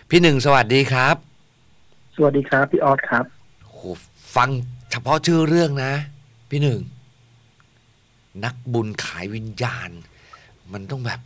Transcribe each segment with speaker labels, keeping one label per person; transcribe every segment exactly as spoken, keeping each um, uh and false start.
Speaker 1: พี่หนึ่งสวัสดีครับ
Speaker 2: สวัสดีครับพี่ออสครับ
Speaker 1: โหฟังเฉพาะชื่อเรื่องนะพี่หนึ่งนักบุญขายวิญญาณมันต้องแบบ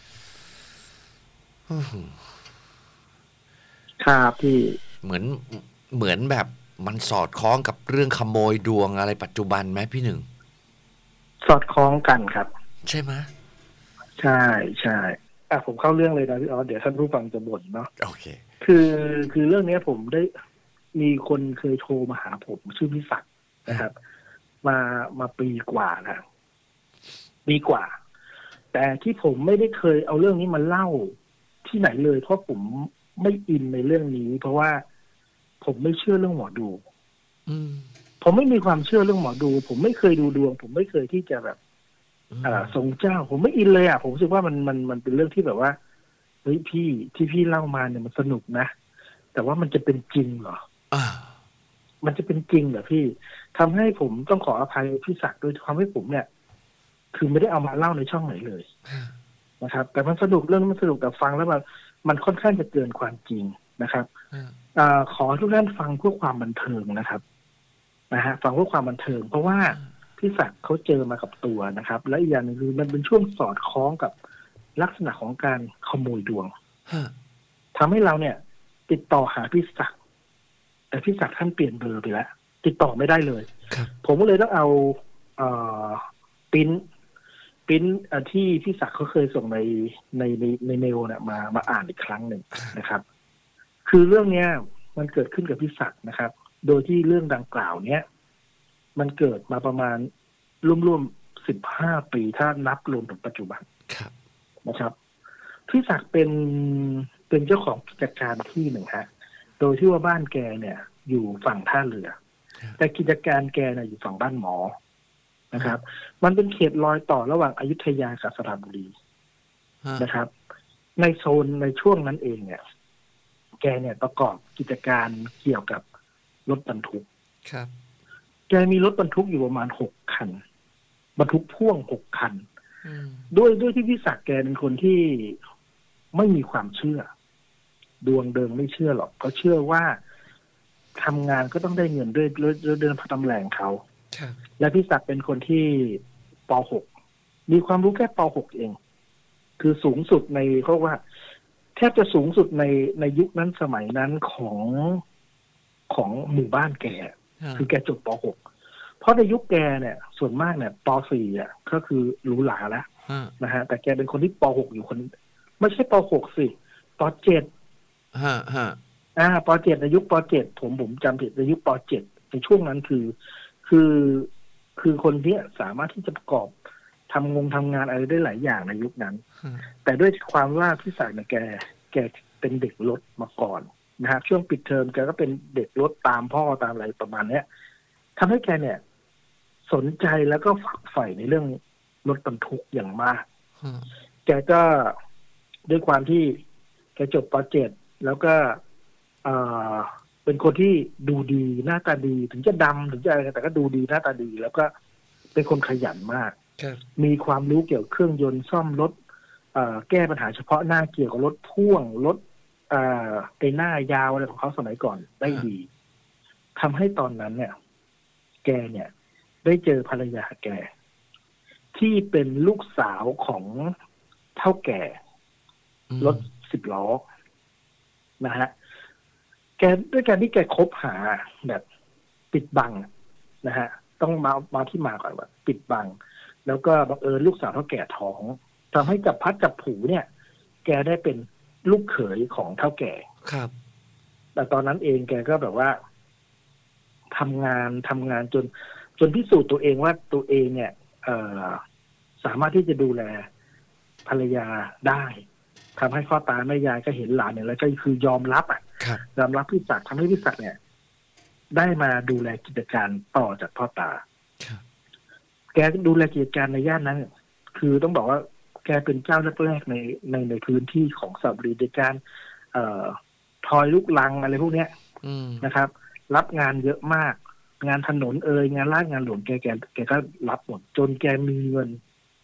Speaker 2: ครับพี่
Speaker 1: เหมือนเหมือนแบบมันสอดคล้องกับเรื่องขโมยดวงอะไรปัจจุบันไหมพี่หนึ่ง
Speaker 2: สอดคล้องกันครับ
Speaker 1: ใช่ไหม
Speaker 2: ใช่ใช่อ่ะผมเข้าเรื่องเลยนะพี่ออสเดี๋ยวท่านผู้ฟังจะบ่นเนาะ
Speaker 1: โอเค
Speaker 2: คือคือเรื่องนี้ผมได้มีคนเคยโทรมาหาผมชื่อพิศักดิ์นะครับมามาปีกว่านะปีกว่าแต่ที่ผมไม่ได้เคยเอาเรื่องนี้มาเล่าที่ไหนเลยเพราะผมไม่อินในเรื่องนี้เพราะว่าผมไม่เชื่อเรื่องหมอดูผมไม่มีความเชื่อเรื่องหมอดูผมไม่เคยดูดวงผมไม่เคยที่จะแบบอ่าทรงเจ้าผมไม่อินเลยอ่ะผมรู้สึกว่ามันมันมันเป็นเรื่องที่แบบว่าเฮ้ยพี่ที่พี่เล่ามาเนี่ยมันสนุกนะแต่ว่ามันจะเป็นจริงเหรอมันจะเป็นจริงเหรอพี่ทำให้ผมต้องขออภัยพี่ศักดิ์โดยความให้ผมเนี่ยคือไม่ได้เอามาเล่าในช่องไหนเลยนะครับแต่มันสนุกเรื่องมันสนุกแต่ฟังแล้วมันมันค่อนข้างจะเกินความจริงนะครับอ่าขอทุกท่านฟังเพื่อความบันเทิงนะครับนะฮะฟังเพื่อความบันเทิงเพราะว่าพี่ศักดิ์เขาเจอมากับตัวนะครับและอีกอย่างนึงคือมันเป็นช่วงสอดคล้องกับลักษณะของการขโมยดวงทำให้เราเนี่ยติดต่อหาพี่ศักดิ์แต่พี่ศักดิ์ท่านเปลี่ยนเบอร์ไปแล้วติดต่อไม่ได้เลยผมก็เลยต้องเอาเอ่อปิ้นปิ้นที่พี่ศักดิ์เขาเคยส่งในในในในเมลเนี่ยมามาอ่านอีกครั้งหนึ่งนะครับคือเรื่องเนี้ยมันเกิดขึ้นกับพี่ศักดิ์นะครับโดยที่เรื่องดังกล่าวเนี้ยมันเกิดมาประมาณร่วมๆสิบห้าปีถ้านับรวมถึงปัจจุบันนะครับพี่ศักดิ์เป็นเป็นเจ้าของกิจการที่หนึ่งฮะโดยที่ว่าบ้านแกเนี่ยอยู่ฝั่งท่าเรือแต่กิจการแกเนี่ยอยู่ฝั่งบ้านหมอนะครับมันเป็นเขตรอยต่อระหว่างอยุธยากับสระบุรีนะครับในโซนในช่วงนั้นเองเนี่ยแกเนี่ยประกอบกิจการเกี่ยวกับรถบรรทุกครับแกมีรถบรรทุกอยู่ประมาณหกคันบรรทุกพ่วงหกคันด้วยด้วยที่พี่ศักดิ์แกเป็นคนที่ไม่มีความเชื่อดวงเดิมไม่เชื่อหรอกเขาเชื่อว่าทำงานก็ต้องได้เงินด้วยด้วยเดินพัฒนาแรงเขาและพี่ศักดิ์เป็นคนที่ป หกมีความรู้แค่ป หกเองคือสูงสุดในเขาว่าแทบจะสูงสุดในในยุคนั้นสมัยนั้นของของหมู่บ้านแกคือแกจบป หกเพราะในยุคแกเนี่ยส่วนมากเนี่ยป สี่อ่ะก็คือหรูหราแล้วนะฮะแต่แกเป็นคนที่ป หกอยู่คนไม่ใช่ป หกสิป เจ็ดฮะฮะอ่าป เจ็ดในยุคป เจ็ดผมผมจำผิดในยุคป เจ็ดในช่วงนั้นคือคือคือคนเนี้ยสามารถที่จะประกอบทำงงทำงานอะไรได้หลายอย่างในยุคนั้นแต่ด้วยความว่าพี่ศักดิ์เนี่ยแกแกเป็นเด็กรถมาก่อนนะฮะช่วงปิดเทอมแกก็เป็นเด็กรถตามพ่อตามอะไรประมาณเนี้ยทำให้แกเนี่ยสนใจแล้วก็ฝักใฝ่ในเรื่องรถบรรทุกอย่างมากแกก็ด้วยความที่แกจบป เจ็ดแล้วก็เอ่อเป็นคนที่ดูดีหน้าตาดีถึงจะดำถึงจะอะไรแต่ก็ดูดีหน้าตาดีแล้วก็เป็นคนขยันมากมีความรู้เกี่ยวกับเครื่องยนต์ซ่อมรถแก้ปัญหาเฉพาะหน้าเกี่ยวกับรถพ่วงรถไอ้หน้ายาวอะไรของเขาสมัยก่อนได้ดีทำให้ตอนนั้นเนี่ยแกเนี่ยได้เจอภรรยาแกที่เป็นลูกสาวของเฒ่าแก่รถสิบล้อนะฮะแกด้วยการที่แกคบหาแบบปิดบังนะฮะต้องมามาที่มาก่อนว่าปิดบังแล้วก็บังเอิญลูกสาวเฒ่าแก่ท้องทำให้จับพัดจับผูเนี่ยแกได้เป็นลูกเขยของเฒ่าแก่ครับแต่ตอนนั้นเองแกก็แบบว่าทำงานทำงานจนจนพิสูจน์ตัวเองว่าตัวเองเนี่ยเอ่อสามารถที่จะดูแลภรรยาได้ทำให้พ่อตาแม่ยายก็เห็นหลานเนี่ยแล้วก็คือยอมรับอ่ะยอมรับพี่ศักดิ์ทำให้พี่ศักดิ์เนี่ยได้มาดูแลกิจการต่อจากพ่อตาแกดูแลกิจการในย่านนั้นคือต้องบอกว่าแกเป็นเจ้าแรกๆในในในพื้นที่ของสระบุรีในการเอ่อทอยลูกลังอะไรพวกเนี้ยนะครับรับงานเยอะมากงานถนนเอ่ยงานลาดงานหลวงแกแกแกก็รับหมดจนแกมีเงิน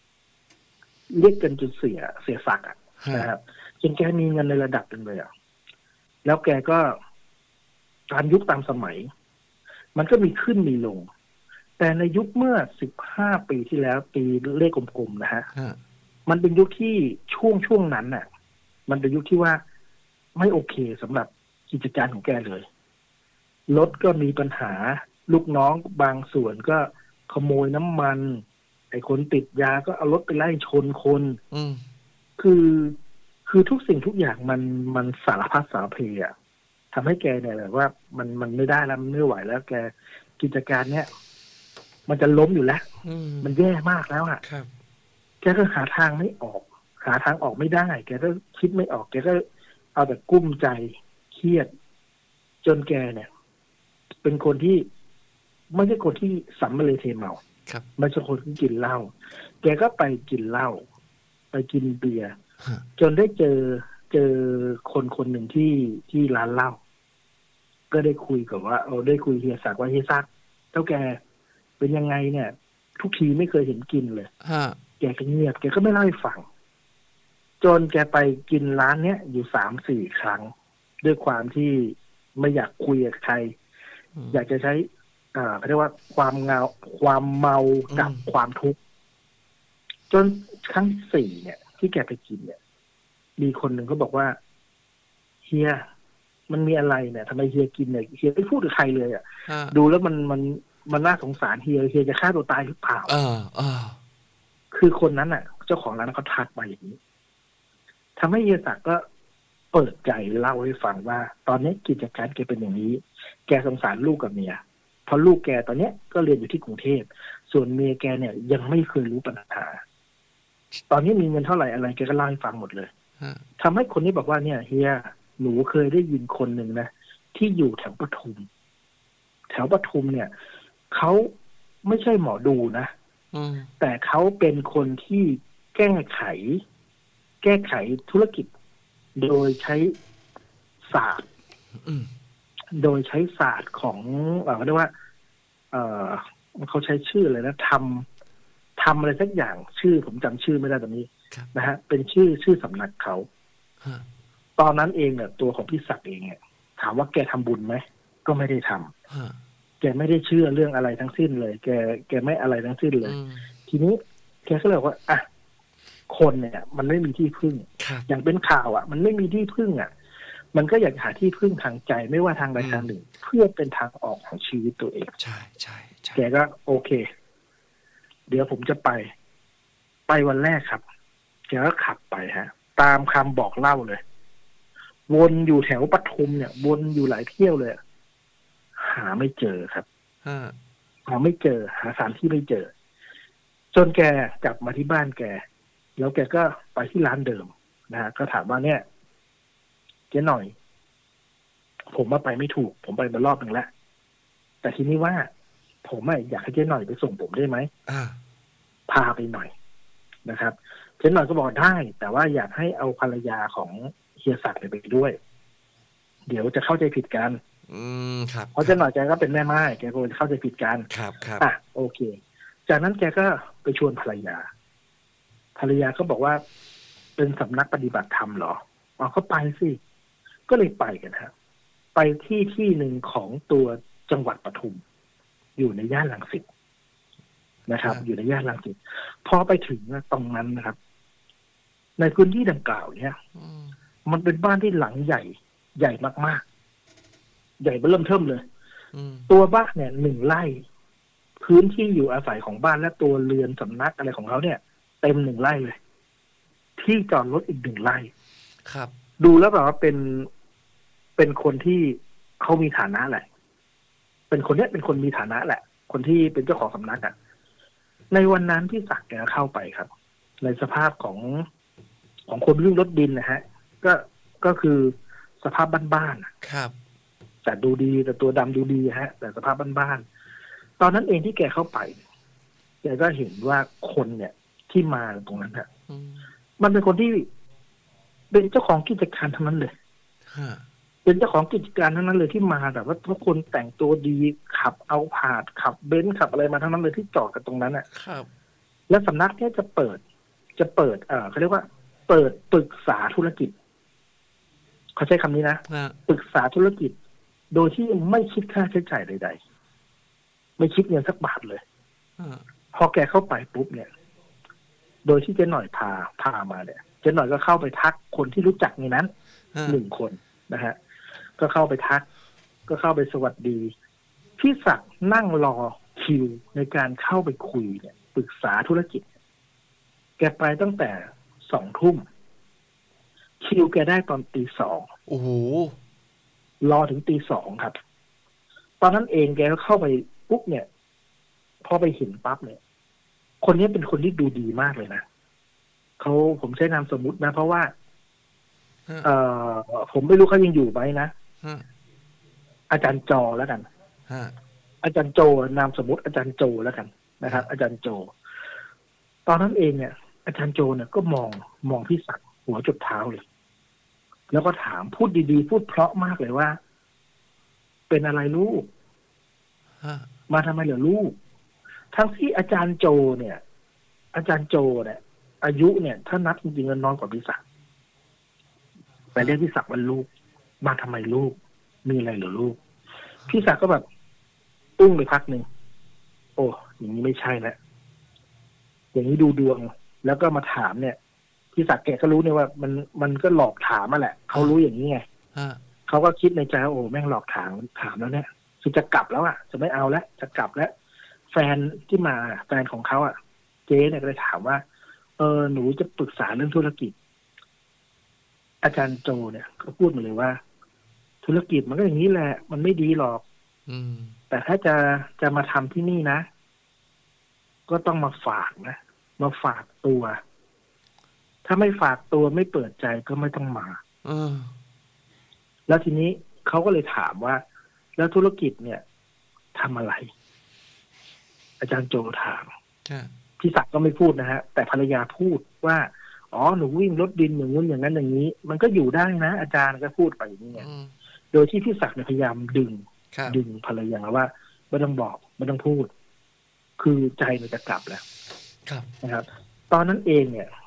Speaker 2: เรียกกันจนเสียเสียศักดิ์นะครับจนแกมีเงินในระดับหนึ่งเลยอ่ะแล้วแกก็ตามยุคตามสมัยมันก็มีขึ้นมีลงแต่ในยุคเมื่อสิบห้าปีที่แล้วปีเลขกลมๆนะฮะมันเป็นยุคที่ช่วงช่วงนั้นน่ะมันเป็นยุคที่ว่าไม่โอเคสำหรับกิจการของแกเลยรถก็มีปัญหาลูกน้องบางส่วนก็ขโมยน้ำมันไอ้คนติดยาก็เอารถไปไล่ชนคนคือคือทุกสิ่งทุกอย่างมันมันสารพัดสารเพอ่ะทำให้แกเนี่ยแบบว่ามันมันไม่ได้แล้วมันไม่ไหวแล้วแกกิจการเนี้ยมันจะล้มอยู่แล้วมันแย่มากแล้วอ่ะแกก็หาทางไม่ออกหาทางออกไม่ได้แกก็คิดไม่ออกแกก็เอาแต่กุ้มใจเครียดจนแกเนี่ยเป็นคนที่ไม่ใช่คนที่สัมมาเลเทเมาไม่ใช่คนที่กินเหล้าแกก็ไปกินเหล้าไปกินเบียร์จนได้เจอเจอคนคนหนึ่งที่ที่ร้านเหล้าก็ได้คุยกับว่าเอาได้คุยเฮียศักดิ์ว่าเฮียศักดิ์เท่าแกเป็นยังไงเนี่ยทุกทีไม่เคยเห็นกินเลยแกก็เงียบแกก็ไม่เล่าให้ฟังจนแกไปกินร้านเนี้ยอยู่สามสี่ครั้งด้วยความที่ไม่อยากคุยกับใครอยากจะใช้อ่าเขาเรียกว่าความเงาความเมากับความทุกข์จนครั้งที่สี่เนี่ยที่แกไปกินเนี่ยมีคนหนึ่งเขาบอกว่าเฮียมันมีอะไรเนี่ยทำไมเฮียกินเนี่ยเฮียไม่พูดกับใครเลยอ่ะดูแล้วมันมันมันน่าสงสารเฮียเฮียจะฆ่าตัวตายหรือเปล่าเออเออคือคนนั้นอ่ะเจ้าของร้านเขาทักมาอย่างนี้ทำให้เฮียศักดิ์ก็เปิดใจเล่าให้ฟังว่าตอนนี้กิจการแกเป็นอย่างนี้แกสงสารลูกกับเมียเพราะลูกแกตอนนี้ก็เรียนอยู่ที่กรุงเทพส่วนเมียแกเนี่ยยังไม่เคยรู้ปัญหาตอนนี้มีเงินเท่าไหร่อะไรแกก็เล่าให้ฟังหมดเลยทำให้คนนี้บอกว่าเนี่ยเฮียหนูเคยได้ยินคนหนึ่งนะที่อยู่แถวปทุมแถวปทุมเนี่ยเขาไม่ใช่หมอดูนะแต่เขาเป็นคนที่แก้ไขแก้ไขธุรกิจโดยใช้ศาสตร์โดยใช้ศาสตร์ของเอ่อเรียกว่าเอ่อเขาใช้ชื่ออะไรนะทำทำอะไรสักอย่างชื่อผมจำชื่อไม่ได้ตอนนี้นะฮะเป็นชื่อชื่อสำนักเขาตอนนั้นเองเนี่ยตัวของพี่ศักดิ์เองเนี่ยถามว่าแกทำบุญไหมก็ไม่ได้ทำแกไม่ได้เชื่อเรื่องอะไรทั้งสิ้นเลยแกแกไม่อะไรทั้งสิ้นเลยทีนี้แกก็เลยว่าอ่ะคนเนี่ยมันไม่มีที่พึ่งอย่างเป็นข่าวอ่ะมันไม่มีที่พึ่งอ่ะมันก็อยากหาที่พึ่งทางใจไม่ว่าทางใดทางหนึ่งเพื่อเป็นทางออกของชีวิตตัวเองใช่ใช่แกก็โอเคเดี๋ยวผมจะไปไปวันแรกครับแกก็ขับไปฮะตามคำบอกเล่าเลยวนอยู่แถวปทุมเนี่ยวนอยู่หลายเที่ยวเลยหาไม่เจอครับหาไม่เจอหาสถานที่ไม่เจอจนแกกลับมาที่บ้านแกแล้วแกก็ไปที่ร้านเดิมนะฮะก็ถามว่าเนี่ยเจ๊หน่อยผมมาไปไม่ถูกผมไปมารอบหนึ่งแล้วแต่ทีนี้ว่าผมอยากให้เจ๊หน่อยไปส่งผมได้ไหมพาไปหน่อยนะครับเจ๊หน่อยก็บอกได้แต่ว่าอยากให้เอาภรรยาของเฮียศักดิ์ไปด้วยเดี๋ยวจะเข้าใจผิดกันอืมครับเพราะเจ๊หน่อยแกก็เป็นแม่ไม้แกก็จะเข้าใจผิดกันครับครับอ่ะโอเคจากนั้นแกก็ไปชวนภรรยาภรรยาก็บอกว่าเป็นสำนักปฏิบัติธรรมเหรออ๋อก็ไปสิก็เลยไปกันฮะไปที่ที่หนึ่งของตัวจังหวัดปทุมอยู่ในย่านรังสิตนะครับ อยู่ในย่านรังสิตพอไปถึงตรงนั้นนะครับ ในพื้นที่ดังกล่าวเนี่ยมันเป็นบ้านที่หลังใหญ่ใหญ่มากๆใหญ่เริ่มเทิ่มเลยตัวบ้านเนี่ยหนึ่งไร่พื้นที่อยู่อาศัยของบ้านและตัวเรือนสำนักอะไรของเขาเนี่ยเต็มหนึ่งไร่เลยที่จอดรถอีกหนึ่งไร่ครับดูแล้วแบบว่าเป็นเป็นคนที่เขามีฐานะแหละเป็นคนเนี้ยเป็นคนมีฐานะแหละคนที่เป็นเจ้าของสำนักอ่ะในวันนั้นที่ศักดิ์แกเข้าไปครับในสภาพของของคนวิ่งรถดินนะฮะก็ก็คือสภาพบ้านๆครับแต่ดูดีแต่ตัวดำดูดีฮะแต่สภาพบ้านๆตอนนั้นเองที่แกเข้าไปแกก็เห็นว่าคนเนี่ยที่มาตรงนั้นฮะมันเป็นคนที่เป็นเจ้าของกิจการทั้งนั้นเลยเป็นเจ้าของกิจการทั้งนั้นเลยที่มาแบบว่าทุกคนแต่งตัวดีขับเอาผาดขับเบนซ์ขับอะไรมาทั้งนั้นเลยที่จอดกันตรงนั้นอ่ะครับแล้วสำนักเนี่ยจะเปิดจะเปิดเอ่อเขาเรียกว่าเปิดปรึกษาธุรกิจเขาใช้คำนี้นะปรึกษาธุรกิจโดยที่ไม่คิดค่าใช้จ่ายใดๆไม่คิดเงินสักบาทเลยพอแกเข้าไปปุ๊บเนี่ยโดยที่เจ๊หน่อยพาพามาเนี่ยเจ๊หน่อยก็เข้าไปทักคนที่รู้จักในนั้นหนึ่งคนนะฮะก็เข้าไปทักก็เข้าไปสวัสดีพี่ศักดิ์นั่งรอคิวในการเข้าไปคุยเนี่ยปรึกษาธุรกิจแกไปตั้งแต่สองทุ่มคิวแกได้ตอนตีสอง
Speaker 1: โอ้โห
Speaker 2: รอถึงตีสองครับตอนนั้นเองแกก็เข้าไปปุ๊บเนี่ยพอไปเห็นปั๊บเนี่ยคนนี้เป็นคนที่ดูดีมากเลยนะเขาผมใช้นามสมมุตินะเพราะว่าเอ่อผมไม่รู้เขายังอยู่ไหมนะอาจารย์จอแล้วกันอาจารย์โจนามสมมุติอาจารย์โจแล้วกันนะครับอาจารย์โจตอนนั้นเองเนี่ยอาจารย์โจเนี่ยก็มองมองพี่ศักดิ์หัวจุดเท้าเลยแล้วก็ถามพูดดีๆพูดเพราะมากเลยว่าเป็นอะไรลูกมาทำไมเหรอลูกทั้งที่อาจารย์โจเนี่ย อาจารย์โจเนี่ยอายุเนี่ยถ้านับจริงๆแล้วน้อยกว่าพี่ศักดิ์แต่เรียกพี่ศักดิ์ว่าลูกมาทำไมลูกมีอะไรเหรอลูกพี่ศักดิ์ก็แบบตุ้งไปพักหนึ่งโอ้อย่างนี้ไม่ใช่แล้วอย่างนี้ดูดวงแล้วก็มาถามเนี่ยพี่ศักดิ์แกก็รู้เนี่ยว่ามันมันก็หลอกถามมาแหละเขารู้อย่างนี้ไงเขาก็คิดในใจโอ้แม่งหลอกถามถามแล้วเนี่ยคือจะกลับแล้วอ่ะจะไม่เอาแล้วจะกลับแล้วแฟนที่มาแฟนของเขาอ่ะเจ๊เนี่ยก็เลยถามว่าเออหนูจะปรึกษาเรื่องธุรกิจอาจารย์โจเนี่ยก็พูดมาเลยว่าธุรกิจมันก็อย่างนี้แหละมันไม่ดีหรอก
Speaker 1: อืม
Speaker 2: แต่ถ้าจะจะมาทำที่นี่นะก็ต้องมาฝากนะมาฝากตัวถ้าไม่ฝากตัวไม่เปิดใจก็ไม่ต้องมา
Speaker 1: เออ
Speaker 2: แล้วทีนี้เขาก็เลยถามว่าแล้วธุรกิจเนี่ยทำอะไรอาจารย์โจถามพี่ศักดิ์ก็ไม่พูดนะฮะแต่ภรรยาพูดว่าอ๋อหนูวิ่งรถดินอย่างนู้นอย่างนั้นอย่างนี้มันก็อยู่ได้นะอาจารย์ก็พูดไปอย่างนี้ไงโดยที่พี่ศักดิ์พยายามดึงดึงภรรยาว่าไม่ต้องบอกไม่ต้องพูดคือใจมันจะกลับแล้วนะครับตอนนั้นเองเนี่ย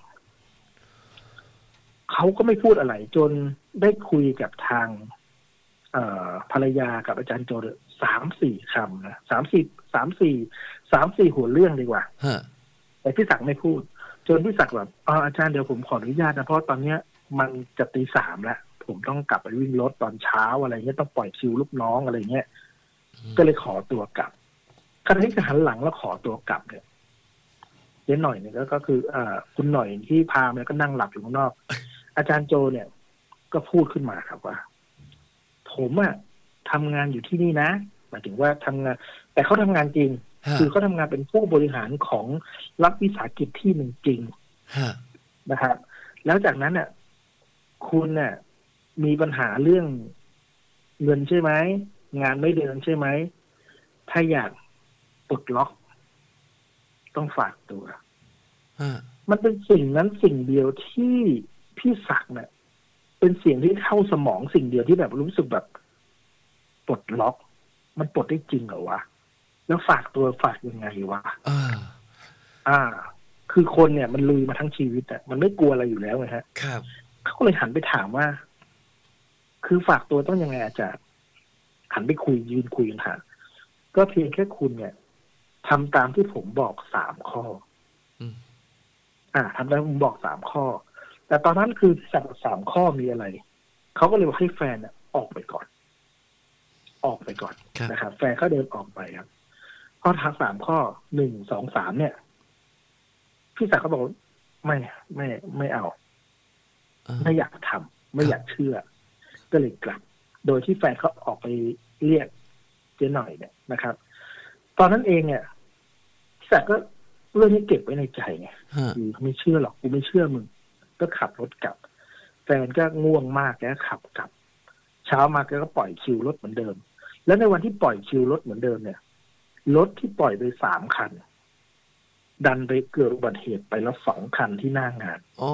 Speaker 2: เขาก็ไม่พูดอะไรจนได้คุยกับทางภรรยากับอาจารย์โจสามสี่คำนะสามสี่สามสี่สามสี่หัวเรื่องดีกว่าแต่พี่ศักดิ์ไม่พูดจนพี่ศักดิ์แบบอ๋ออาจารย์เดี๋ยวผมขออนุญาตนะเพราะตอนเนี้ยมันจะตีสามแล้วผมต้องกลับไปวิ่งรถตอนเช้าอะไรเงี้ยต้องปล่อยคิวลูกน้องอะไรเงี้ยก็เลยขอตัวกลับขณะที่จะหันหลังแล้วขอตัวกลับเนี่ยเจ๊หน่อยเนี่ยก็คืออ่าคุณหน่อยที่พาเนี่ยก็นั่งหลับอยู่ข้างนอกอาจารย์โจเนี่ยก็พูดขึ้นมาครับว่าผมอะทำงานอยู่ที่นี่นะหมายถึงว่าทำงานแต่เขาทำงานจริงคือเขาทำงานเป็นผู้บริหารของรัฐวิสาหกิจที่หนึ่งจริงนะครับแล้วจากนั้นเนี่ยคุณเนี่ยมีปัญหาเรื่องเงินใช่ไหมงานไม่เดินใช่ไหมถ้าอยากปลดล็อกต้องฝากตัวมันเป็นสิ่งนั้นสิ่งเดียวที่พี่ศักดิ์เนี่ยเป็นเสียงที่เข้าสมองสิ่งเดียวที่แบบรู้สึกแบบปลดล็อกมันปลดได้จริงเหรอวะแล้วฝากตัวฝากยังไงวะ
Speaker 1: อ่า
Speaker 2: อ่าคือคนเนี่ยมันลุยมาทั้งชีวิตอ่ะมันไม่กลัวอะไรอยู่แล้วไงฮะ
Speaker 1: ครับ
Speaker 2: เขาก็เลยหันไปถามว่าคือฝากตัวต้องยังไงอาจารย์หันไปคุยยืนคุยกันฮะก็เพียงแค่คุณเนี่ยทำตามที่ผมบอกสามข้ออ่าทำตามที่ผมบอกสามข้อแต่ตอนนั้นคือสั่งสามข้อมีอะไรเขาก็เลยบอกให้แฟนเนี่ยออกไปก่อนออกไปก่อนนะครับแฟนเขาเดินออกไปครับพอทางสามข้อหนึ่งสองสามเนี่ยพี่ศักดิ์เขาบอกไม่ไม่ไม่เอาไม่อยากทำไม่อยากเชื่อก็เลยกลับโดยที่แฟนเขาออกไปเรียกเจ๊หน่อยเนี่ยนะครับตอนนั้นเองเนี่ยพี่ศักดิ์ก็เรื่องนี้เก็บไว้ในใจไงคือไม่เชื่อหรอกกูไม่เชื่อมึงก็ขับรถกลับแฟนก็ง่วงมากแล้วขับกลับเช้ามาก็ปล่อยคิวรถเหมือนเดิมแล้วในวันที่ปล่อยคิวรถเหมือนเดิมเนี่ยรถที่ปล่อยไปสามคันดันไปเกิดอุบัติเหตุไปแล้วสองคันที่หน้างาน
Speaker 1: อ๋อ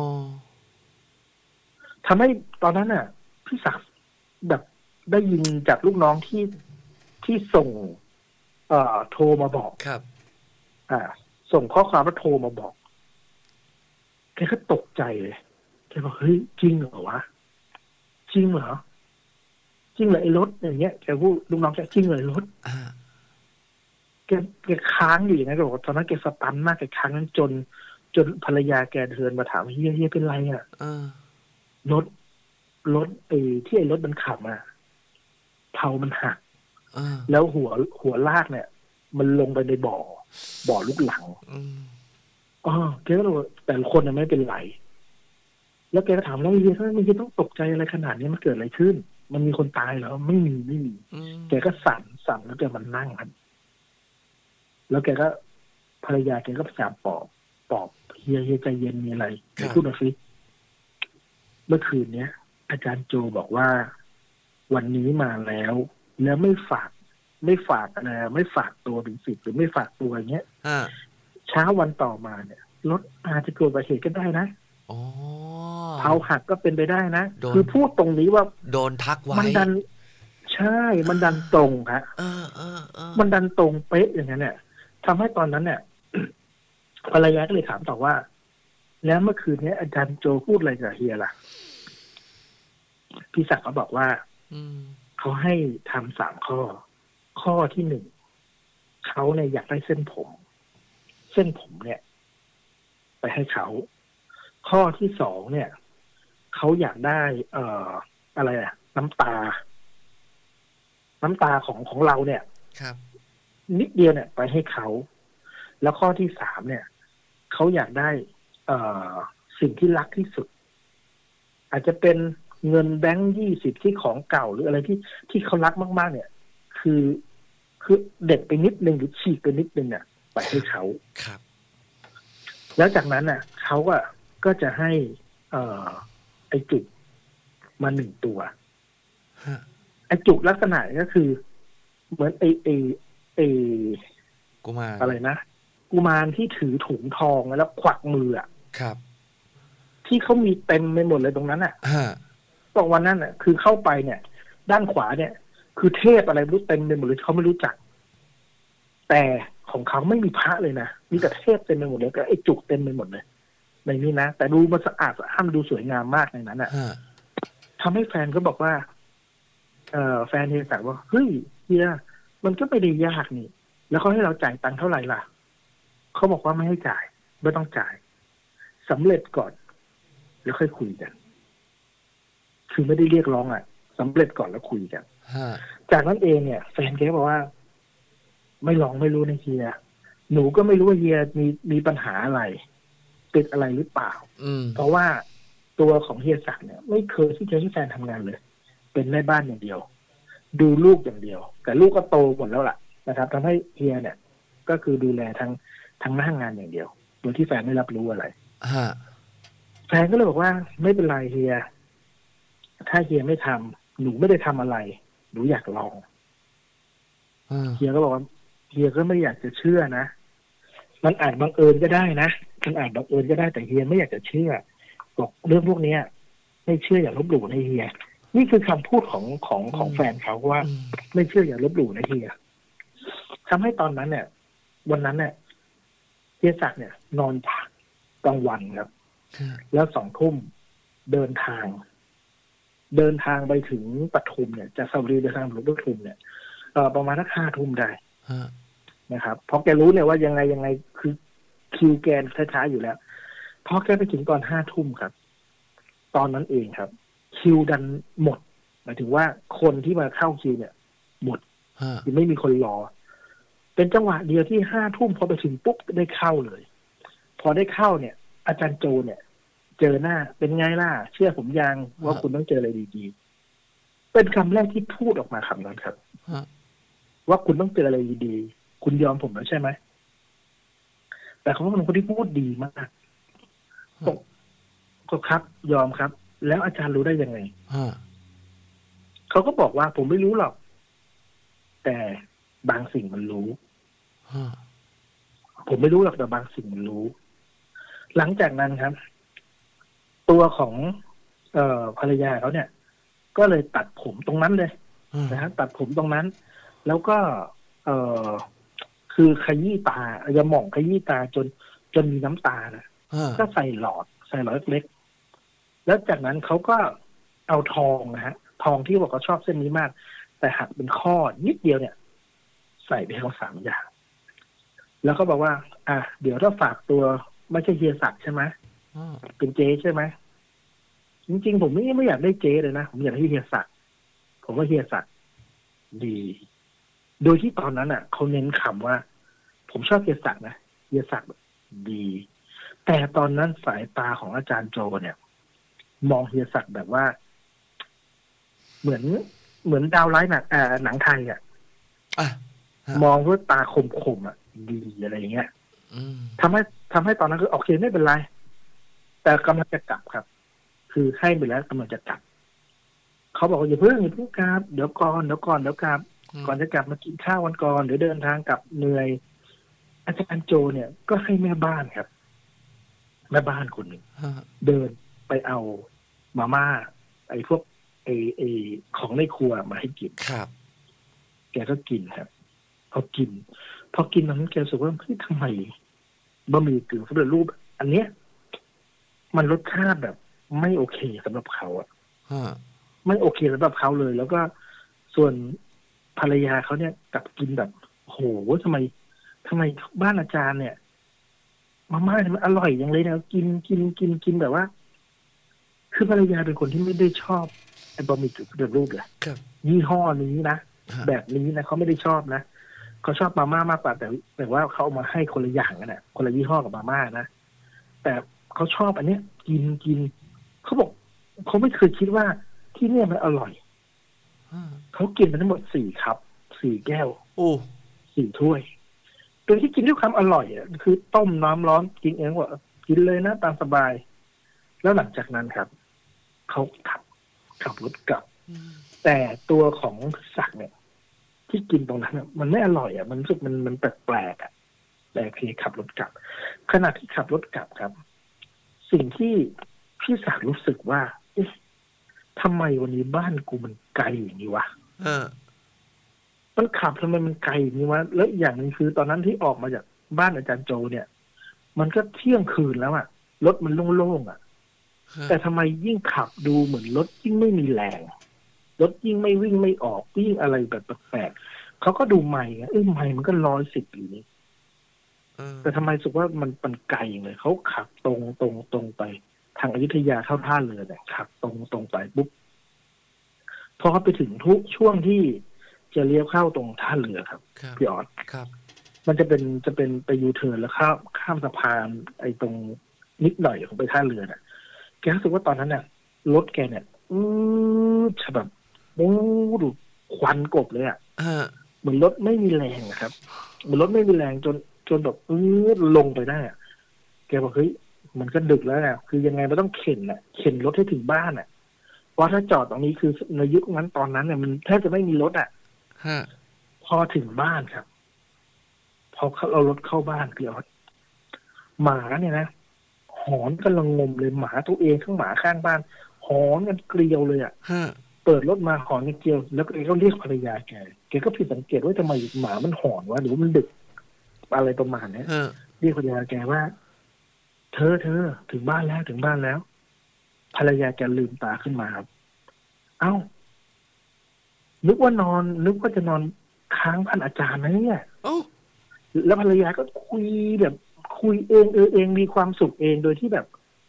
Speaker 2: ทำให้ตอนนั้นน่ะพี่ศักดิ์แบบได้ยินจากลูกน้องที่ที่ส่งเอ่อโทรมาบอก
Speaker 1: ครับ
Speaker 2: อ่าส่งข้อความแล้วโทรมาบอกแกก็ตกใจเลยแกบอกเฮ้ยจริงเหรอวะจริงเหรอจริงเหรอไอ้รถอย่างเงี้ยแกพูดลูกน้องแกจริงเหรอรถแกแกค้างอยู่อย่างนั้นแกบอกตอนนั้นแกสตันมากแกค้างนั้นจนจนภรรยาแกเดินมาถามเฮียเฮียเป็นไรอ่ะรถรถไอ้ที่ไอ้รถมันขับมาเผามันหักแล้วหัวหัวลากเนี่ยมันลงไปในบ่อบ่อลูกหลังอ๋อแกก็เลยแต่ละคนน่ะไม่เป็นไรแล้วแกก็ถามแล้วเฮียทำไมเฮียต้องตกใจอะไรขนาดนี้มันเกิดอะไรขึ้นมันมีคนตายเหรอไม่มีไม่มีแกก็สั่นสั่นแล้วแกมันนั่งครับแล้วแกก็ภรรยาแกก็พยายามปลอบปลอบเฮียเฮียใจเย็นมีอะไรพูดมาสิเมื่อคืนเนี้ยอาจารย์โจบอกว่าวันนี้มาแล้วแล้วไม่ฝากไม่ฝากอะไรไม่ฝากตัวเป็นสิบหรือไม่ฝากตัวอย่างเงี้ยเช้าวันต่อมาเนี่ยรถอาจจะเกิดอุบัติเหตุก็ได้นะเผาหักก็เป็นไปได้นะคือพูดตรงนี้ว่า
Speaker 1: โดนทักไว้
Speaker 2: มันดันใช่มันดันตรงฮะมันดันตรงเป๊ะอย่างนั้นเนี่ยทำให้ตอนนั้นเนี่ยภรรยาก็เลยถามต่อว่าแล้วเมื่อคืนนี้อาจารย์โจพูดอะไรกับเฮียล่ะพี่ศักดิ์เขาบอกว่าเขาให้ทำสามข้อข้อที่หนึ่งเขาเนี่ยอยากได้เส้นผมเส้นผมเนี่ยไปให้เขาข้อที่สองเนี่ยเขาอยากได้ เอ่ออะไรอะน้ำตาน้ำตาของของเราเนี่ย
Speaker 1: ครับ
Speaker 2: นิดเดียวเนี่ยไปให้เขาแล้วข้อที่สามเนี่ยเขาอยากได้ เอ่อสิ่งที่รักที่สุดอาจจะเป็นเงินแบงค์ยี่สิบที่ของเก่าหรืออะไรที่ที่เขารักมากๆเนี่ยคือคือเด็ดไปนิดนึงหรือฉีกไปนิดนึงเนี่ยไปให้เขา
Speaker 1: ครับ
Speaker 2: แล้วจากนั้นน่ะเขาก็ก็จะให้ เอ่อไอ้จุกมาหนึ่งตัวไอ้จุกลักษณะก็คือเหมือนไอ้ไอ้ไอ้
Speaker 1: กุมาร
Speaker 2: อะไรนะกุมารที่ถือถุงทองแล้วควักมืออ่ะ
Speaker 1: ครับ
Speaker 2: ที่เขามีเต็มไปหมดเลยตรงนั้นอ่ะตรงวันนั้นอ่ะคือเข้าไปเนี่ยด้านขวาเนี่ยคือเทพอะไรไม่รู้เต็มไปหมดเลยเขาไม่รู้จักแต่ของเขาไม่มีพระเลยนะมีแต่เทพเต็มไปหมดเลยก็ไอ้จุกเต็มไปหมดเลยในนี้นะแต่ดูมันสะอาดสะอ้านดูสวยงามมากในนั้นอ่ะทำให้แฟนก็บอกว่าเอ่อแฟนเฮียสั่งว่าเฮ้ยเฮียมันก็ไม่ได้ยากนี่แล้วเขาให้เราจ่ายตังค์เท่าไหร่ล่ะเขาบอกว่าไม่ให้จ่ายไม่ต้องจ่ายสำเร็จก่อนแล้วค่อยคุยกันคือไม่ได้เรียกร้องอ่ะสำเร็จก่อนแล้วคุยกันจากนั้นเองเนี่ยแฟนแกบอกว่าไม่ลองไม่รู้นะเฮียหนูก็ไม่รู้ว่าเฮียมีมีปัญหาอะไรติดอะไรหรือเปล่าเพราะว่าตัวของเฮียศักดิ์เนี่ยไม่เคยที่จะให้แฟนทำงานเลยเป็นแม่บ้านอย่างเดียวดูลูกอย่างเดียวแต่ลูกก็โตหมดแล้วล่ะนะครับทำให้เฮียเนี่ยก็คือดูแลทั้งทั้งหน้างานอย่างเดียวโดยที่แฟนไม่รับรู้อะไรแฟนก็เลยบอกว่าไม่เป็นไรเฮียถ้าเฮียไม่ทำหนูไม่ได้ทำอะไรหนูอยากลองเฮียก็บอกว่าเฮียก็ไม่อยากจะเชื่อนะมันอาจบังเอิญก็ได้นะมันอาจบังเอิญก็ได้แต่เฮียไม่อยากจะเชื่อบอกเรื่องพวกนี้ไม่เชื่ออย่าลบหลู่นะเฮียนี่คือคำพูดของของของแฟนเขาว่าไม่เชื่ออย่าลบหลู่นะเฮียทำให้ตอนนั้นเนี่ยวันนั้นเนี่ยเฮียศักดิ์เนี่ยนอนพักกลางวันครับแล้วสองทุ่มเดินทาง เดินทางไปถึงปทุมเนี่ยจากสระบุรีเดินทางไปถึงปทุมเนี่ยเอ่อประมาณสักห้าทุ่มได้นะครับเพราะแกรู้เนี่ยว่ายังไงยังไงคือคิวแกนช้าๆอยู่แล้วพอแกไปถึงตอนห้าทุ่มครับตอนนั้นเองครับคิวดันหมดหมายถึงว่าคนที่มาเข้าคิวเนี่ยหมดยังไม่มีคนรอเป็นจังหวะเดียวที่ห้าทุ่มพอไปถึงปุ๊บได้เข้าเลยพอได้เข้าเนี่ยอาจารย์โจเนี่ยเจอหน้าเป็นไงล่ะเชื่อผมยังว่าคุณต้องเจออะไรดีๆเป็นคำแรกที่พูดออกมาคำนั้นครับว่าคุณต้องเจออะไรดีๆคุณยอมผมแล้วใช่ไหมแต่เขาเป็นคนที่พูดดีมากก็ครับยอมครับแล้วอาจารย์รู้ได้ยังไงเขาก็บอกว่าผมไม่รู้หรอกแต่บางสิ่งมันรู้ผมไม่รู้หรอกแต่บางสิ่งมันรู้หลังจากนั้นครับตัวของเอ่อภรรยาเขาเนี่ยก็เลยตัดผมตรงนั้นเลยนะฮะตัดผมตรงนั้นแล้วก็เอ่อคือขยี้ตาอย่าหม่องขยี้ตาจนจนมีน้ำตานะก็ใส่หลอดใส่หลอดเล็กแล้วจากนั้นเขาก็เอาทองนะฮะทองที่บอกเขาชอบเส้นนี้มากแต่หักเป็นข้อนิดเดียวเนี่ย ใส่ไปให้เขาสามอย่างแล้วก็บอกว่าอ่ะเดี๋ยวถ้าฝากตัวไม่ใช่เฮียศักดิ์ใช่ไหมเป็นเจ๊ใช่ไหมจริงๆผมไม่ไม่อยากได้เจ๊เลยนะผมอยากให้เฮียศักดิ์ผมว่าเฮียศักดิ์ดี โดยที่ตอนนั้นอ่ะเขาเน้นคำว่า ผมชอบเฮียศักดิ์นะเฮียศักดิ์ดี แต่ตอนนั้นสายตาของอาจารย์โจเนี่ย มองเฮียศักดิ์แบบว่า เหมือนเหมือนดาวไลท์หนังอ่าหนังไทยอ่ะมองด้วยตาคมๆอ่ะดีอะไรอย่างเงี้ยทำให้ทำให้ตอนนั้นคือโอเคไม่เป็นไรแต่กำลังจะกลับครับ คือให้ไปแล้วกำลังจะกลับเขาบอกว่าอย่าเพิ่งอย่าเพิ่งกลับเดี๋ยวก่อนเดี๋ยวก่อนเดี๋ยวกลับก่อนจะกลับมากินข้าววันก่อนเดี๋ยวเดินทางกลับเหนื่อยอาจารย์โจเนี่ยก็ให้แม่บ้านครับแม่บ้านคนหนึ่งเดินไปเอามาม่าไอ้พวกไอ้ไอ้ของในครัวมาให้กิน
Speaker 1: ครับ
Speaker 2: แกก็กินครับพอกินพอกินมันแกรู้สึกว่าเฮ้ยทำไมบะหมี่กึ่งสำเร็จรูปอันเนี้ยมันรสชาติแบบไม่โอเคสำหรับเขาอ่ะไม่โอเคสำหรับเขาเลยแล้วก็ส่วนภรรยาเขาเนี่ยกลับกินแบบโหทำไมทำไมบ้านอาจารย์เนี่ยมาม่าเนี่ยมันอร่อยอย่างเลยนะกินกินกินกินแบบว่าคือภรรยาเป็นคนที่ไม่ได้ชอบไอ้บะหมี่กึ่งสำเร็จรูปเลยยี่ห้อนี้นะแบบนี้นะเขาไม่ได้ชอบนะเขาชอบมาม่ามากกว่าแต่แต่ว่าเขาเอามาให้คนละอย่างกันนะคนละยี่ห้อกับมาม่านะแต่เขาชอบอันเนี้ยกินกินเขาบอกเขาไม่เคยคิดว่าที่เนี่ยมันอร่อยเขากินไปทั้งหมดสี่คัพสี่แก้วโอ้สี่ถ้วยโดยที่กินด้วยความอร่อยอ่ะคือต้มน้ำร้อนกินเองว่ากินเลยนะตามสบายแล้วหลังจากนั้นครับเขาขับขับรถกลับแต่ตัวของศักดิ์เนี่ยที่กินตรงนั้นมันไม่อร่อยอ่ะมันรู้สึกมันมันแปลกๆอ่ะแต่พี่ขับรถกลับขณะที่ขับรถกลับครับสิ่งที่พี่ศักดิ์รู้สึกว่าเอ๊ะทำไมวันนี้บ้านกูมันไกลอย่างนี้วะเออมันขับทำไมมันไกลอย่างนี้วะแล้วอย่างนึงคือตอนนั้นที่ออกมาจากบ้านอาจารย์โจเนี่ยมันก็เที่ยงคืนแล้วอ่ะรถมันโล่งๆอ่ะแต่ทำไมยิ่งขับดูเหมือนรถยิ่งไม่มีแรงรถยิ่งไม่วิ่งไม่ออกยิ่งอะไรแบบแปลกๆเขาก็ดูใหม่เอ้ยใหม่มันก็ร้อยสิบอยู่นี่แต่ทำไมรู้สึกว่ามันมันไกลเลยเขาขับตรงตรงตรงไปทางอยุธยาเข้าท่าเรือเนี่ยขับตรงตรงไปปุ๊บพอเขาไปถึงทุกช่วงที่จะเลี้ยวเข้าตรงท่าเรือครับพี่ออสครับมันจะเป็นจะเป็นไปยูเทิร์นแล้วข้ามข้ามสะพานไอ้ตรงนิดหน่อยของไปท่าเรือเนี่ยแกรู้สึกว่าตอนนั้นเนี่ยรถแกเนี่ยอือจะแบบโอ้ดูควันกบเลยอ่ะเหมือนรถไม่มีแรงนะครับเหมือนรถไม่มีแรงจนจนแบบอือลงไปได้อ่ะแกบอกเฮ้ยมันก็ดึกแล้วนะคือยังไงมันต้องเข็นอ่ะเข็นรถให้ถึงบ้านอ่ะเพราะถ้าจอดตรงนี้คือในยุคนั้นตอนนั้นเนี่ยมันแทบจะไม่มีรถอ่ะพอถึงบ้านครับพอเขาเอารถเข้าบ้านพี่ออสหมาเนี่ยนะหอนกันระงมเลยหมาตัวเองทั้งหมาข้างบ้านหอนกันเกลียวเลยอ่ะเปิดรถมาหอนกันเกลียวแล้วก็เรียกภรรยาแกแกก็ผิดสังเกตว่าทำไมหมามันหอนวะหรือว่ามันดึกอะไรประมาณนี้เรียกภรรยาแกว่าเธอเธอถึงบ้านแล้วถึงบ้านแล้วภรรยาแกลืมตาขึ้นมาครับเอ้านึกว่านอนนึกว่าจะนอนค้างบ้านอาจารย์นะเนี่ยแล้วภรรยาก็คุยแบบคุยเองเออเองมีความสุขเองโดยที่แบบ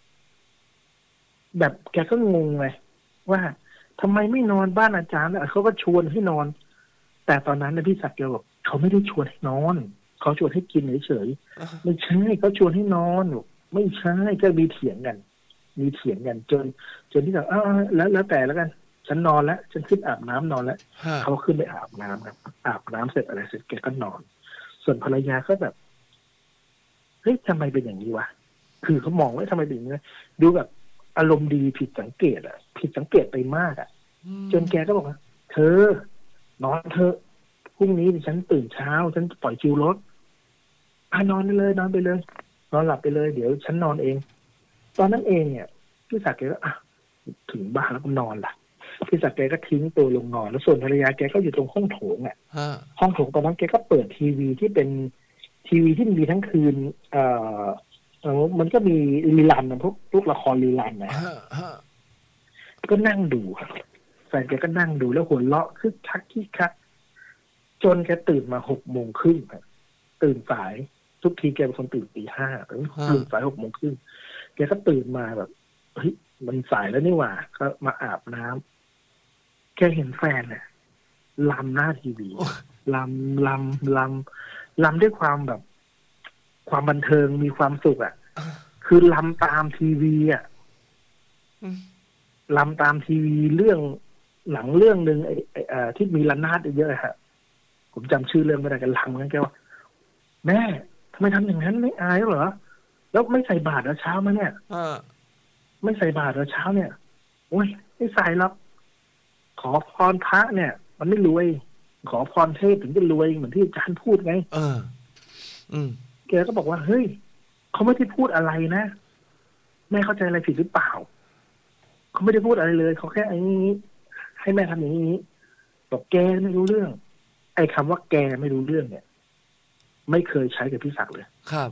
Speaker 2: แบบแกก็งงเลยว่าทำไมไม่นอนบ้านอาจารย์เขาก็ชวนให้นอนแต่ตอนนั้นนะพี่ศักดิ์แกบอกเขาไม่ได้ชวนให้นอนเขาชวนให้กินเฉยๆไม่ใช่เขาชวนให้นอนไม่ใช่ก็มีเถียงกันมีเถียงกันจนจนที่แบบอ้าวแล้วแล้วแต่แล้วกันฉันนอนแล้วฉันขึ้นอาบน้ำนอนแล้วเขาขึ้นไปอาบน้ำครับอาบน้ำเสร็จอะไรเสร็จแกก็นอนส่วนภรรยาก็แบบเฮ้ยทำไมเป็นอย่างนี้วะคือเขามองว่าทำไมเป็นอย่างนี้ดูแบบอารมณ์ดีผิดสังเกตอ่ะผิดสังเกตไปมากอ่ะจนแกก็บอกว่าเธอนอนเธอพรุ่งนี้ฉันตื่นเช้าฉันปล่อยคิวรถอ่ะนอนไปเลยนอนไปเลยนอนหลับไปเลยเดี๋ยวฉันนอนเองตอนนั้นเองเนี่ยพี่ศักดิ์แกก็อ่ะถึงบ้านแล้วก็นอนล่ะพี่ศักดิ์แกก็ทิ้งตัวลงนอนแล้วส่วนภรรยาแกก็อยู่ตรงห้องโถงอ่ะห้องโถงตอนนั้นแกก็เปิดทีวีที่เป็นทีวีที่มีทั้งคืนเอ่อมันก็มีรีลันนะพวกพวกละครรีลันนะก็นั่งดูครับแฟนแกก็นั่งดูแล้วหัวเราะคึกคักคึกคักจนแกตื่นมาหกโมงครึ่งครับตื่นสายทุกทีแกเป็นคนตื่นตีห้าตื่นสายหกโมงครึ่งแกก็ตื่นมาแบบเฮ้ยมันสายแล้วนี่หว่าก็มาอาบน้ำแกเห็นแฟนเนี่ยลำหน้าทีวีลำลำลำลำด้วยความแบบ ความบันเทิงมีความสุขอ่ะคือลำตามทีวีอ่ะลำตามทีวีเรื่องหลังเรื่องหนึ่งไอ้ไอ้ที่มีระนาดเยอะๆฮะผมจำชื่อเรื่องไม่ได้กันลำกันแกว่าแม่ทำไมทำอย่างนั้นไม่อายเหรอแล้วไม่ใส่บาตรเช้ามาเนี่ยไม่ใส่บาตรเช้าเนี่ยโอ้ยไม่ใส่หรอกขอพรพระเนี่ยมันไม่รวยขอพรเทพถึงจะรวยเหมือนที่อาจารย์พูดไงเอออืมแกก็บอกว่าเฮ้ยเขาไม่ได้พูดอะไรนะแม่เข้าใจอะไรผิดหรือเปล่าเขาไม่ได้พูดอะไรเลยเขาแค่ไอ้นี้ให้แม่ทำอย่างนี้บอกแกไม่รู้เรื่องไอ้คำว่าแกไม่รู้เรื่องเนี่ยไม่เคยใช้กับพี่ศักดิ์เลยครับ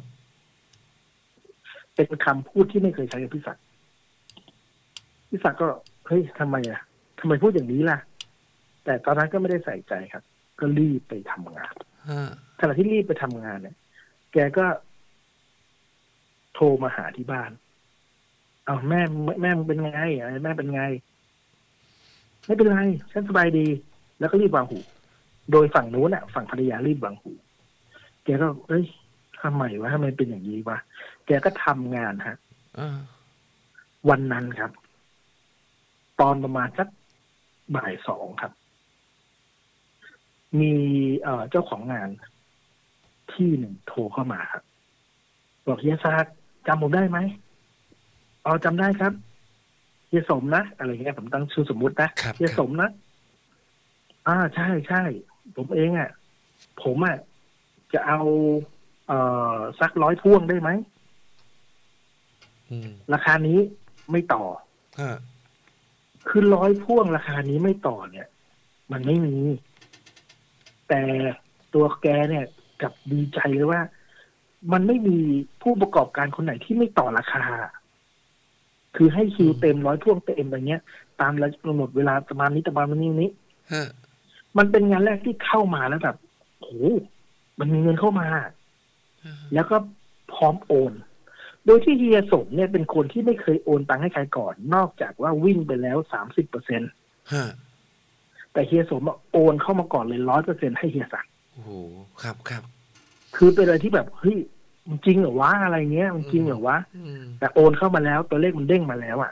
Speaker 2: เป็นคำพูดที่ไม่เคยใช้กับพี่ศักดิ์พี่ศักดิ์ก็เฮ้ยทำไมอ่ะทำไมพูดอย่างนี้ล่ะแต่ตอนนั้นก็ไม่ได้ใส่ใจครับก็รีบไปทำงานขณะที่รีบไปทำงานเนี่ยแกก็โทรมาหาที่บ้านเอาแม่แม่มึงเป็นไงแม่เป็นไงไม่เป็นไรฉันสบายดีแล้วก็รีบวางหูโดยฝั่งนู้นอ่ะฝั่งภรรยารีบวางหูแกก็เอ้ยทำไมวะทำไมเป็นอย่างนี้วะแกก็ทำงานฮะวันนั้นครับตอนประมาณสักบ่ายสองครับมีเอ่อเจ้าของงานที่หนึ่งโทรเข้ามาครับบอกเฮียซากจำผมได้ไหมอ๋อจำได้ครับเฮียสมนะอะไรเงี้ยผมตั้งชื่อสมมุตินะเฮียสมนะอ่าใช่ใช่ผมเองอ่ะผมอ่ะจะเอาเอ่อสักร้อยพ่วงได้ไหมราคานี้ไม่ต่อคือร้อยพ่วงราคานี้ไม่ต่อเนี่ยมันไม่มีแต่ตัวแกเนี่ยกับดีใจเลยว่ามันไม่มีผู้ประกอบการคนไหนที่ไม่ต่อราคาคือให้คิวเต็มร้อยพ่วงเต็มอะไรเงี้ยตามกำหนดเวลาประมาณนี้ประมาณนี้นี้มันเป็นงานแรกที่เข้ามาแล้วแบบโอ้มันมีเงินเข้ามาแล้วก็พร้อมโอนโดยที่เฮียสมเนี่ยเป็นคนที่ไม่เคยโอนตังค์ให้ใครก่อนนอกจากว่าวิ่งไปแล้วสามสิบเปอร์เซ็นต์แต่เฮียสมโอนเข้ามาก่อนเลยร้อยเปอร์เซ็นต์ให้เฮียศักดิ์
Speaker 1: โอ้โหครับครับ
Speaker 2: คือเป็นอะไรที่แบบเฮ้ยมันจริงเหรอวะอะไรเงี้ยมันจริงเหรอวะแต่โอนเข้ามาแล้วตัวเลขมันเด้งมาแล้วอ่ะ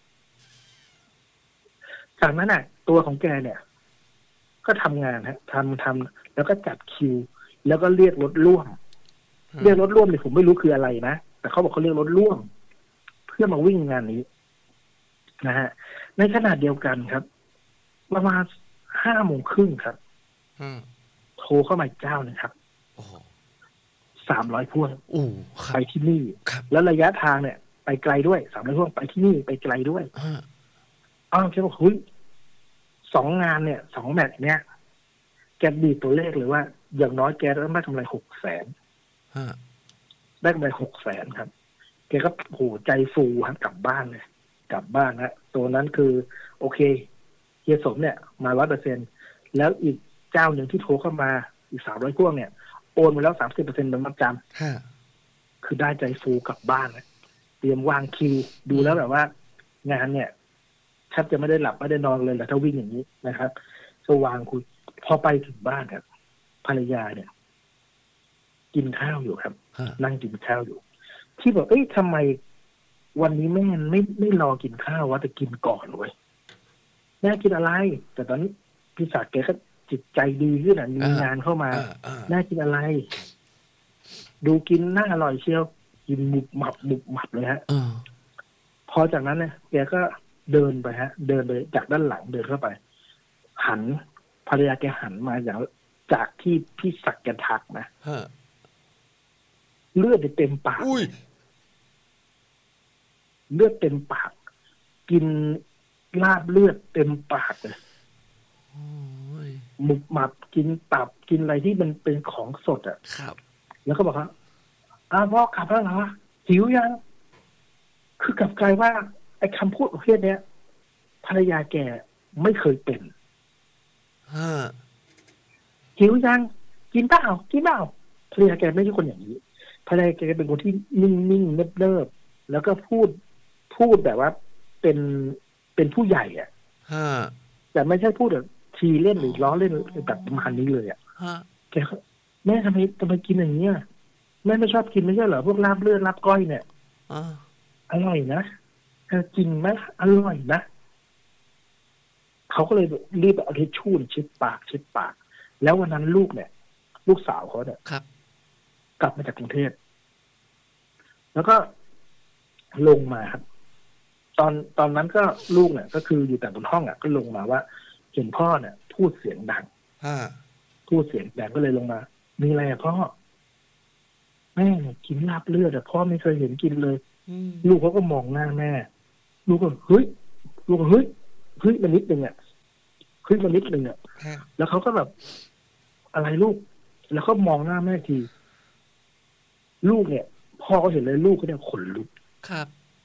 Speaker 2: จากนั้นอ่ะตัวของแกเนี่ยก็ทำงานฮะทำทำแล้วก็จัดคิวแล้วก็เรียกรถร่วมเรียกรถร่วมเนี่ยผมไม่รู้คืออะไรนะแต่เขาบอกเขาเรียกรถร่วมเพื่อมาวิ่งงานนี้นะฮะในขณะเดียวกันครับประมาณห้าโมงครึ่งครับโทรเข้ามาอีกเจ้านึงครับสามร้อยพ่วงไปที่นี่แล้วระยะทางเนี่ยไปไกลด้วยสามร้อยพ่วงไปที่นี่ไปไกลด้วยอ้าวแกบอกเฮ้ยสองงานเนี่ยสองแมตช์เนี่ยแกดีตัวเลขเลยว่าอย่างน้อยแกต้องได้กำไรหกแสนได้กำไรหกแสนครับแกก็โหใจฟูฮะกลับบ้านเลยกลับบ้านนะตัวนั้นคือโอเคเฮียสมเนี่ยมาร้อยเปอร์เซ็นแล้วอีกเจ้าหนึ่งที่โทรเข้ามาอีกสามร้อยพ่วงเนี่ยโอนมาแล้วสามสิบเปอร์เซ็นต์เป็นมัดจำคือได้ใจฟูกลับบ้านเลยเตรียมวางคิวดูแล้วแบบว่างานเนี่ยแทบจะไม่ได้หลับไม่ได้นอนเลยแหละถ้าวิ่งอย่างนี้นะครับก็วางคุยพอไปถึงบ้านครับภรรยาเนี่ยกินข้าวอยู่ครับนั่งกินข้าวอยู่ที่บอกเอ้ยทำไมวันนี้แม่ไม่ไม่รอกินข้าววะแต่กินก่อนเว้ยแม่กินอะไรแต่ตอนนี้พี่ศักดิ์แกก็จิตใจดีขึ้นอ่ะมีงานเข้ามาแม่กินอะไรดูกินน่าอร่อยเชียวกินหมุบหมับหมุบหมับเลยฮะพอจากนั้นเนี่ยแกก็เดินไปฮะเดินไปจากด้านหลังเดินเข้าไปหันภรรยาแกหันมาจากจากที่พี่ศักดิ์แกทักนะเลือดเต็มปากเลือดเต็มปากกินลาบเลือดเต็มปากเลยหมุบหมับกินตับกินอะไรที่มันเป็นของสดอ่ะครับแล้วก็บอกว่าอ้าวพ่อกลับแล้วเหรอหิวยังคือกลับกลายว่าไอ้คำพูดประเภทเนี้ยภภรรยาแกไม่เคยเป็น
Speaker 1: ฮะ
Speaker 2: หิวยังกินเปล่ากินเปล่าภรรยาแกไม่ใช่คนอย่างนี้ภรรยาแกเป็นคนที่นิ่งๆเนิบๆแล้วก็พูดพูดแบบว่าเป็นเป็นผู้ใหญ่อ่ะ
Speaker 1: ฮะ
Speaker 2: แต่ไม่ใช่พูดแบบทีเล่นหรือล้อเล่นแบบประมาณนี้เลยอ่ะ
Speaker 1: ฮะ
Speaker 2: แกแม่ทำไมทำไมกินอย่างนี้แม่ไม่ชอบกินไม่ใช่เหรอพวกลาบเลือดลาบก้อยเนี่ย
Speaker 1: อ่า
Speaker 2: อร่อยนะจริงไหมอร่อยนะเขาก็เลยรีบเอาทิชชู่เช็ดปากเช็ดปากแล้ววันนั้นลูกเนี่ยลูกสาวเขาเนี่ย
Speaker 1: ครับ
Speaker 2: กลับมาจากกรุงเทพแล้วก็ลงมาครับตอนตอนนั้นก็ลูกเนี่ยก็คืออยู่แต่บนห้องอ่ะก็ลงมาว่าเห็นพ่อเนี่ยพูดเสียงดังพูดเสียงดังก็เลยลงมามีอะไรอะพ่อแม่กินลาบเลือดแต่พ่อไม่เคยเห็นกินเลยลูกเขาก็มองหน้าแม่ลูกก็เฮ้ยลูกก็เฮ้ยเฮ้ยมันนิดนึงอ่ะเฮ้ยมันนิดนึงอ่ะแล้วเขาก็แบบอะไรลูกแล้วเขามองหน้าแม่ทีลูกเนี่ยพ่อเขาเห็นเลยลูกเขาเนี่ยขนลุก
Speaker 1: ครับ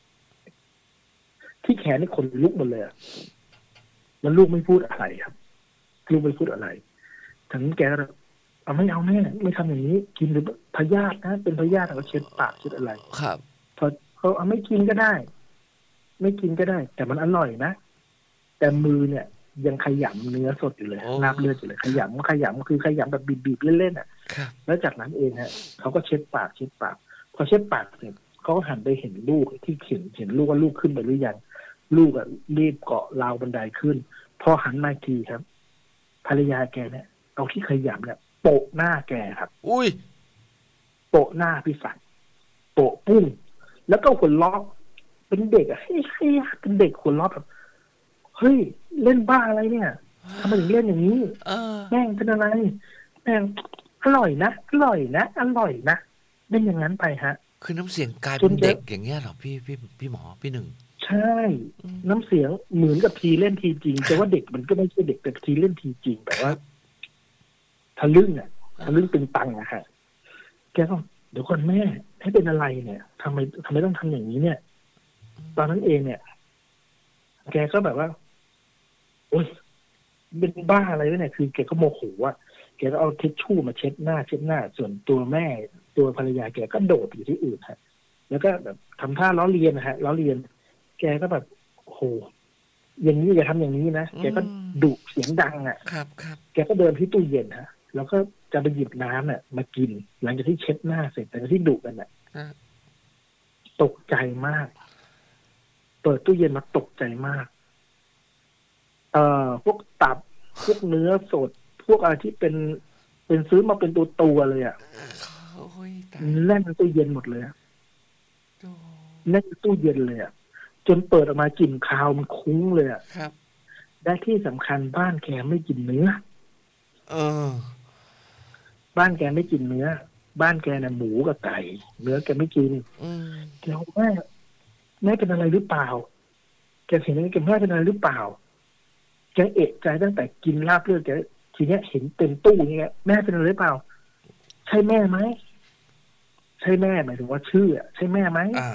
Speaker 2: ที่แขนนี่ขนลุกหมดเลยอ่ะแล้วลูกไม่พูดอะไรครับลูกไม่พูดอะไรถึงแกเอาไม่เอาแม่ไม่ทำอย่างนี้กินหรือพยาธินะเป็นพยาธิเราเช็ดปากเช็ดอะไร
Speaker 1: ครับ
Speaker 2: พอเขาเอาไม่กินก็ได้ ไม่กินก็ได้แต่มันอร่อยนะแต่มือเนี่ยยังขยำเนื้อสดอยู่เลยลาบเลือดอยู่เลยขยำขยำคือขยำแบบบีบๆเล่นๆอ่ะแล้วจากนั้นเองฮะเขาก็เช็ดปากเช็ดปากพอเช็ดปากเสร็จเขาก็หันไปเห็นลูกที่เห็นเห็นลูกว่าลูกขึ้นไปหรือยังลูกอ่ะรีบเกาะราวบันไดขึ้นพอหันมาทีครับภรรยาแกเนี่ยเอาที่ขยำเนี่ยโปะหน้าแกครับ
Speaker 1: อุ้ย
Speaker 2: โปะหน้าพี่สันโปะปุ้งแล้วก็หัวเราะเป็นเด็กอ่ะเฮ้ยเป็นเด็กหัวเราะแบบเฮ้ยเล่นบ้าอะไรเนี่ยทำไมถึงเล่นอย่างนี้แม่งเป็นอะไรแม่งอร่อยนะอร่อยนะอร่อยนะเป็นอย่างนั้นไปฮะ
Speaker 1: คือน้ำเสียงกลายเป็นเด็กอย่างเงี้ยหรอพี่พี่พี่หมอพี่หนึ่ง
Speaker 2: ใช่น้ำเสียงเหมือนกับทีเล่นทีจริงแต่ว่าเด็กมันก็ไม่ใช่เด็กแต่ทีเล่นทีจริงแต่ว่าทะลึ่งอ่ะทะลึ่งเป็นตังอะฮะแกก็เดี๋ยวก่อนแม่ให้เป็นอะไรเนี่ยทำไมทำไมต้องทำอย่างนี้เนี่ยตอนนั้นเองเนี่ยแกก็แบบว่าโอ๊ยเป็นบ้าอะไรวะเนี่ยคือแกก็โมโหอ่ะแกก็เอาทิชชู่มาเช็ดหน้าเช็ดหน้าส่วนตัวแม่ตัวภรรยาแกก็โดดอยู่ที่อื่นฮะแล้วก็แบบทำท่าล้อเลียนนะฮะล้อเลียนแกก็แบบโอ้โหอย่างนี้อย่าทำอย่างนี้นะแกก็ดุเสียงดังอ่ะ
Speaker 1: ครับครับ
Speaker 2: แกก็เดินที่ตู้เย็นฮะแล้วก็จะไปหยิบน้ำเนี่ยมากินหลังจากที่เช็ดหน้าเสร็จแต่ที่ดุกันน่ะตกใจมากเปิดตู้เย็นมาตกใจมากเอ่อพวกตับพวกเนื้อสดพวกอะไรที่เป็นเป็นซื้อมาเป็นตัวตัวเลยอ่ะแน่นตู้เย็นหมดเลยแน่นตู้เย็นเลยอ่ะจนเปิดออกมากลิ่นคาวมันคุ้งเลยอ่ะ
Speaker 1: ครับ
Speaker 2: ได้ที่สำคัญบ้านแกไม่กินเนื้อ
Speaker 1: เออ
Speaker 2: บ้านแกไม่กินเนื้อบ้านแกน่ะหมูกับไก่เนื้อแกไม่กินแกบอกว่าแม่เป็นอะไรหรือเปล่าแกเห็นแกแม่เป็นอะไรหรือเปล่าแกเอะใจตั้งแต่กินลาบเลือดแกทีเนี้ยเห็นเต็มตู้อย่างเงี้ยแม่เป็นอะไรหรือเปล่าใช่แม่ไหมใช่แม่หมายถึงว่าชื่อใช่แม่ไหม
Speaker 1: อ่า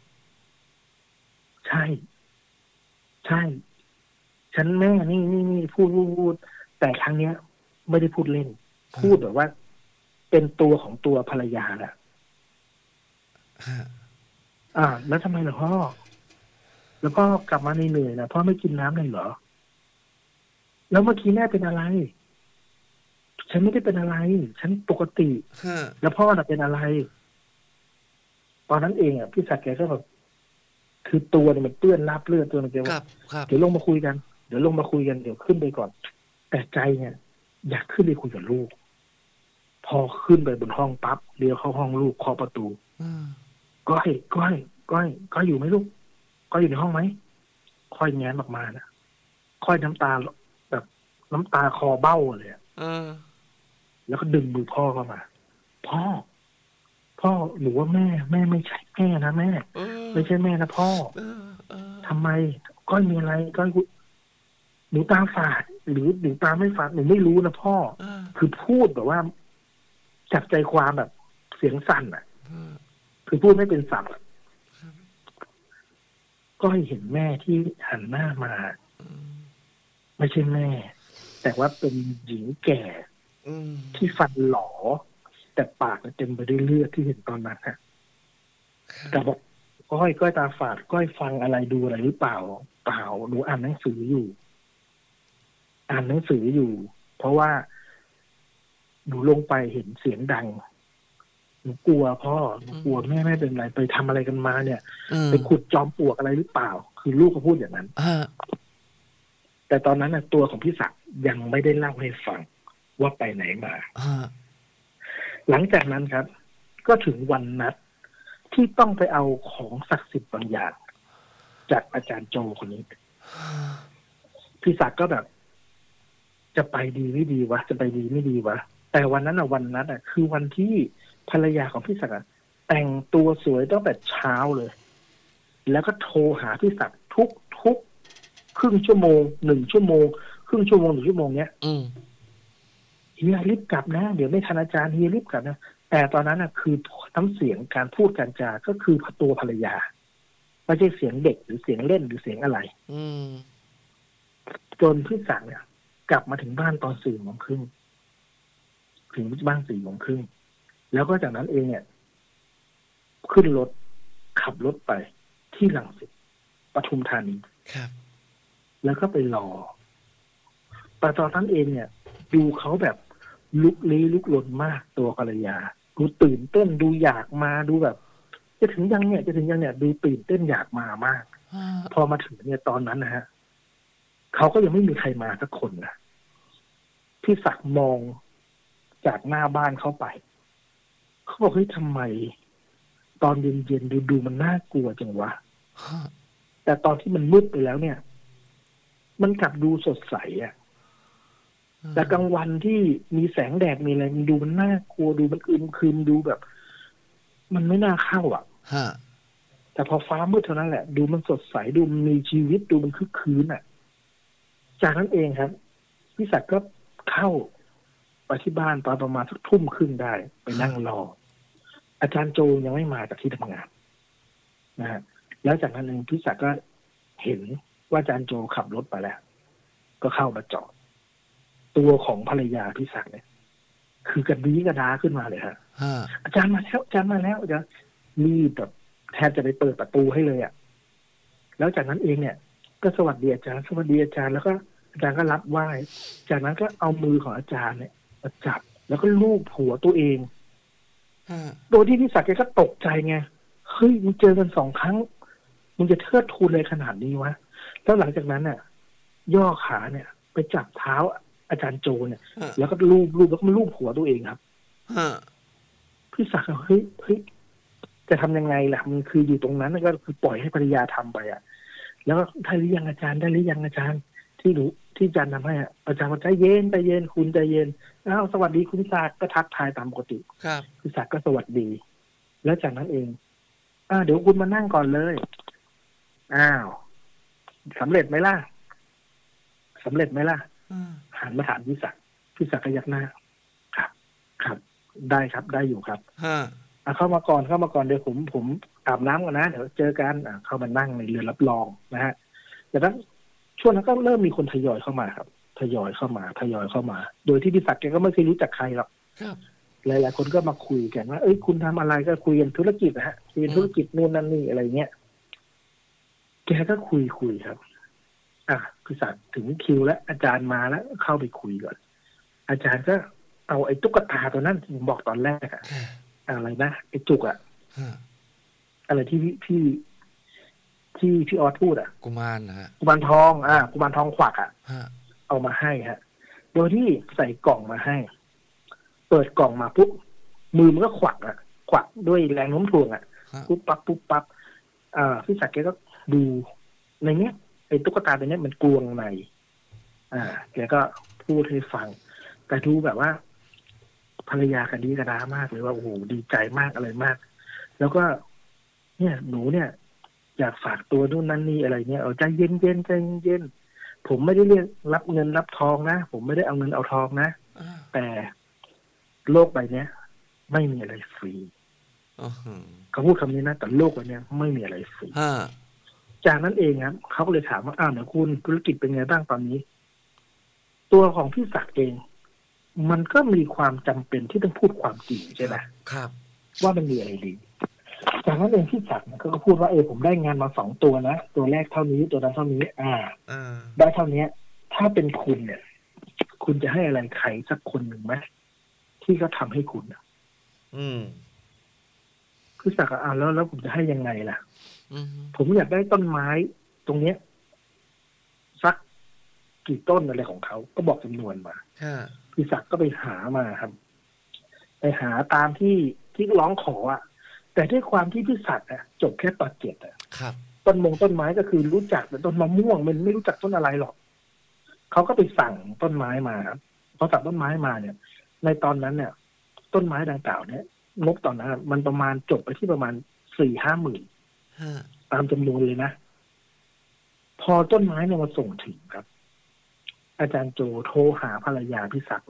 Speaker 2: ใช่ใช่ฉันแม่นี่นี่นี่พูดพูดพูดแต่ครั้งเนี้ยไม่ได้พูดเล่นพูดแบบว่าเป็นตัวของตัวภรรยาแหละอ่าแล้วทำไมล่ะพ่อแล้วพ่อกลับมาเหนื่อยๆนะพ่อไม่กินน้ำเลยเหรอแล้วเมื่อกี้แม่เป็นอะไรฉันไม่ได้เป็นอะไรฉันปกติแล้วพ่อน่ะเป็นอะไรตอนนั้นเองอ่ะพี่ศักดิ์แกก็แบบคือตัวเนี่ยมันเปื้อนลาบเลือดตัวมันแกว่าเดี๋ยวลงมาคุยกันเดี๋ยวลงมาคุยกันเดี๋ยวขึ้นไปก่อนแต่ใจเนี่ยอยากขึ้นไปคุยกับลูกพอขึ้นไปบนห้องปั๊บเลี้ยวเข้าห้องลูกเคาะประตูก้อยก้อยก้อยก้อยอยู่ไหมลูกก้อยอยู่ในห้องไหมค่อยแง้มออกมานะค่อยน้ำตาแบบน้ำตาคอเบ้าเลยอ่ะแล้วก็ดึงมือพ่อเข้ามาพ่อพ่อหนูว่าแม่แม่ไม่ใช่แม่นะแม่ไม่ใช่แม่นะพ่อทำไมก้อยมีอะไรก้อยหนูตาฝาดหรือหนูตาไม่ฝาดหนูไม่รู้นะพ่อคือพูดแบบว่าจับใจความแบบเสียงสั่นอ่ะคือพูดไม่เป็นสับก็ให้เห็นแม่ที่หันหน้ามาไม่ใช่แม่แต่ว่าเป็นหญิงแก่ที่ฟันหลอแต่ปากเต็มไปด้วยเลือดที่เห็นตอนนั้นฮะแต่บอกก้อยก้อยตาฝาดก้อยฟังอะไรดูอะไรหรือเปล่าเปล่าหนูอ่านหนังสืออยู่อ่านหนังสืออยู่เพราะว่าหนูลงไปเห็นเสียงดังหนูกลัวพ่อหนูกลัวแม่ไม่เป็นไรไปทำอะไรกันมาเนี่ยไปขุดจอมปลวกอะไรหรือเปล่าคือลูกเขาพูดอย่างนั้นแต่ตอนนั้นนะตัวของพี่ศักดิ์ยังไม่ได้เล่าให้ฟังว่าไปไหนมาหลังจากนั้นครับก็ถึงวันนัดที่ต้องไปเอาของศักดิ์สิทธิ์บางอย่างจากอาจารย์โจคนนี้พี่ศักดิ์ก็แบบ จะไปดีไม่ดีวะจะไปดีไม่ดีวะแต่วันนั้นอ่ะวันนั้นอ่ะคือวันที่ภรรยาของพี่ศักดิ์แต่งตัวสวยตั้งแต่เช้าเลยแล้วก็โทรหาพี่ศักดิ์ทุกทุกครึ่งชั่วโมงหนึ่งชั่วโมงครึ่งชั่วโมงหนึ่งชั่วโมงเนี้ยเฮียรีบกลับนะเดี๋ยวไม่ทันอาจารย์เฮียรีบกลับนะแต่ตอนนั้นอ่ะคือน้ำเสียงการพูดการจาก็คือตัวภรรยาไม่ใช่เสียงเด็กหรือเสียงเล่นหรือเสียงอะไรจนพี่ศักดิ์เนี่ยกลับมาถึงบ้านตอนสี่โมงครึ่งถึงบ้านสี่โมงครึ่งแล้วก็จากนั้นเองเนี่ยขึ้นรถขับรถไปที่รังสิตปทุมธานีครับแล้วก็ไปรอแต่ตอนนั้นเองเนี่ยดูเขาแบบลุกลี้ลุกลนมากตัวภรรยาดูตื่นเต้นดูอยากมาดูแบบจะถึงยังเนี่ยจะถึงยังเนี่ยดูตื่นเต้นอยากมามากพอมาถึงเนี่ยตอนนั้นนะฮะเขาก็ยังไม่มีใครมาสักคนนะพี่ศักดิ์มองจากหน้าบ้านเข้าไปเขาบอกเฮ้ยทำไมตอนเย็นๆดูดูมันน่ากลัวจังวะแต่ตอนที่มันมืดไปแล้วเนี่ยมันกลับดูสดใสอ่ะแต่กลางวันที่มีแสงแดดมีอะไรมันดูมันน่ากลัวดูมันอึมครึมดูแบบมันไม่น่าเข้าอ่ะแต่พอฟ้ามืดเท่านั้นแหละดูมันสดใสดูมันมีชีวิตดูมันคึกคืนอ่ะจากนั้นเองครับพี่ศักดิ์ก็เข้าไปที่บ้านตอนประมาณสักทุ่มครึ่งได้ไปนั่งรออาจารย์โจยังไม่มาจากที่ทำงานนะฮะแล้วจากนั้นเองพี่ศักดิ์ก็เห็นว่าอาจารย์โจขับรถไปแล้วก็เข้ามาจอดตัวของภรรยาพี่ศักดิ์เนี่ยคือกระดีกระดาขึ้นมาเลยฮะอาจารย์มาแล้วอาจารย์มาแล้วอาจารย์รีบแบบแทบจะไปเปิดประตูให้เลยอ่ะแล้วจากนั้นเองเนี่ยก็สวัสดีอาจารย์สวัสดีอาจารย์แล้วก็อาจารย์ก็รับไหว้จากนั้นก็เอามือของอาจารย์เนี่ยมาจับแล้วก็ลูบหัวตัวเองโดยที่พี่ศักดิ์แกก็ตกใจไงเฮ้ยมึงเจอกันสองครั้งมึงจะเทิดทูนเลยขนาดนี้วะแล้วหลังจากนั้นเนี่ยย่อขาเนี่ยไปจับเท้าอาจารย์โจเนี่ยแล้วก็ลูบลูบแล้วก็มาลูบหัวตัวเองครับพี่ศักดิ์เฮ้ยเฮ้ยจะทำยังไงล่ะมันคืออยู่ตรงนั้นก็คือปล่อยให้ภรรยาทำไปอ่ะแล้วก็ได้หรือยังอาจารย์ได้หรือยังอาจารย์ที่รู้ที่อาจารย์ทำให้อาจารย์ใจเย็นใจเย็นคุณใจเย็นอ้าวสวัสดีคุณศักดิ์ก็ทักทายตามปกติครับคุณศักดิ์ก็สวัสดีแล้วจากนั้นเองอ่าเดี๋ยวคุณมานั่งก่อนเลยอ้าวสำเร็จไหมล่ะสำเร็จไหมล่ะหันมาถามพี่ศักดิ์พี่ศักดิ์ก็ยักหน้าครับครับได้ครับได้อยู่ครับอ่าเข้ามาก่อนเข้ามาก่อนเดี๋ยวผมผมอาบน้ำก่อนนะเดี๋ยวเจอกันอ่าเข้ามานั่งในเรือนรับรองนะฮะแต่นั้นช่วงนั้นก็เริ่มมีคนทยอยเข้ามาครับทยอยเข้ามาทยอยเข้ามาโดยที่พี่ศักดิ์แกก็ไม่เคยรู้จักใครหรอกหลายๆคนก็มาคุยกันว่าเอ้ยคุณทำอะไรก็คุยกันธุรกิจนะฮะคุยธุรกิจนู่นนั่นนี่อะไรเงี้ยแกก็คุยคุยครับอ่ะพี่ศักดิ์ถึงคิวแล้วอาจารย์มาแล้วเข้าไปคุยก่อนอาจารย์ก็เอาไอ้ตุ๊กตาตัวนั้นที่ผมบอกตอนแรกอะอะไรนะไอ้จุกอะอะไรที่พี่ที่พี่ออสพูดอ่ะ
Speaker 1: กุมารนะฮะ
Speaker 2: กุมารทองอ่ากุมารทองขวักอ่ะเอามาให้ฮะโดยที่ใส่กล่องมาให้เปิดกล่องมาปุ๊บมือมันก็ขวักอ่ะขวักด้วยแรงโน้มถ่วงอ่ะปุ๊บปั๊บปุ๊บปั๊บอ่าพี่ศักดิ์แกก็ดูในเนี้ยไอ้ตุ๊กตาตัวเนี้ยมันกลวงในอ่าแกก็พูดให้ฟังแต่ดูแบบว่าภรรยากันดีกระดามากเลยว่าโอ้โหดีใจมากอะไรมากแล้วก็เนี่ยหนูเนี่ยอยากฝากตัวนู่นนั่นนี่อะไรเงี้ยเอาใจเย็นเย็นใจเย็นผมไม่ได้เรียกรับเงินรับทองนะผมไม่ได้เอาเงินเอาทองนะแต่โลกใบนี้ไม่มีอะไรฟรีเขาพูดคำนี้นะแต่โลกใบนี้ไม่มีอะไรฟรีจากนั้นเองครับเขาก็เลยถามว่าอ้าวเดี๋ยวคุณธุรกิจเป็นไงบ้างตอนนี้ตัวของพี่ศักดิ์เองมันก็มีความจำเป็นที่ต้องพูดความจริงใช่ไหม
Speaker 1: ครับ
Speaker 2: ว่ามันมีอะไรดีจากนั้นเองพี่ศักดิ์ก็พูดว่าเออผมได้งานมาสองตัวนะตัวแรกเท่านี้ตัวนั้นเท่านี้ อ่าได้เท่านี้ถ้าเป็นคุณเนี่ย คุณจะให้อะไรใครสักคนหนึ่งไหมที่เขาทำให้คุณอ่ะ
Speaker 1: อืม
Speaker 2: พี่ศักดิ์อ่าแล้วแล้วผมจะให้ยังไงล่ะผมอยากได้ต้นไม้ตรงเนี้ยสักกี่ต้นอะไรของเขาก็บอกจำนวนมาพี่ศักดิ์ก็ไปหามาครับไปหาตามที่ที่ร้องขออ่ะแต่ด้วยความที่พี่ศักดิ์อ่ะจบแค่ปเจ็ดอ่ะต้นมงต้นไม้ก็คือรู้จักแต่ต้นมะม่วงมันไม่รู้จักต้นอะไรหรอกเขาก็ไปสั่งต้นไม้มาครับพอสั่งต้นไม้มาเนี่ยในตอนนั้นเนี่ย ต้นไม้ดังกล่าวเนี่ยงบตอนนั้นมันประมาณจบไปที่ประมาณสี่ห้าหมื่นตามจำนวนเลยนะพอต้นไม้เนี่ยมาส่งถึงครับอาจารย์โจโทรหาภรรยาพี่ศักดิ์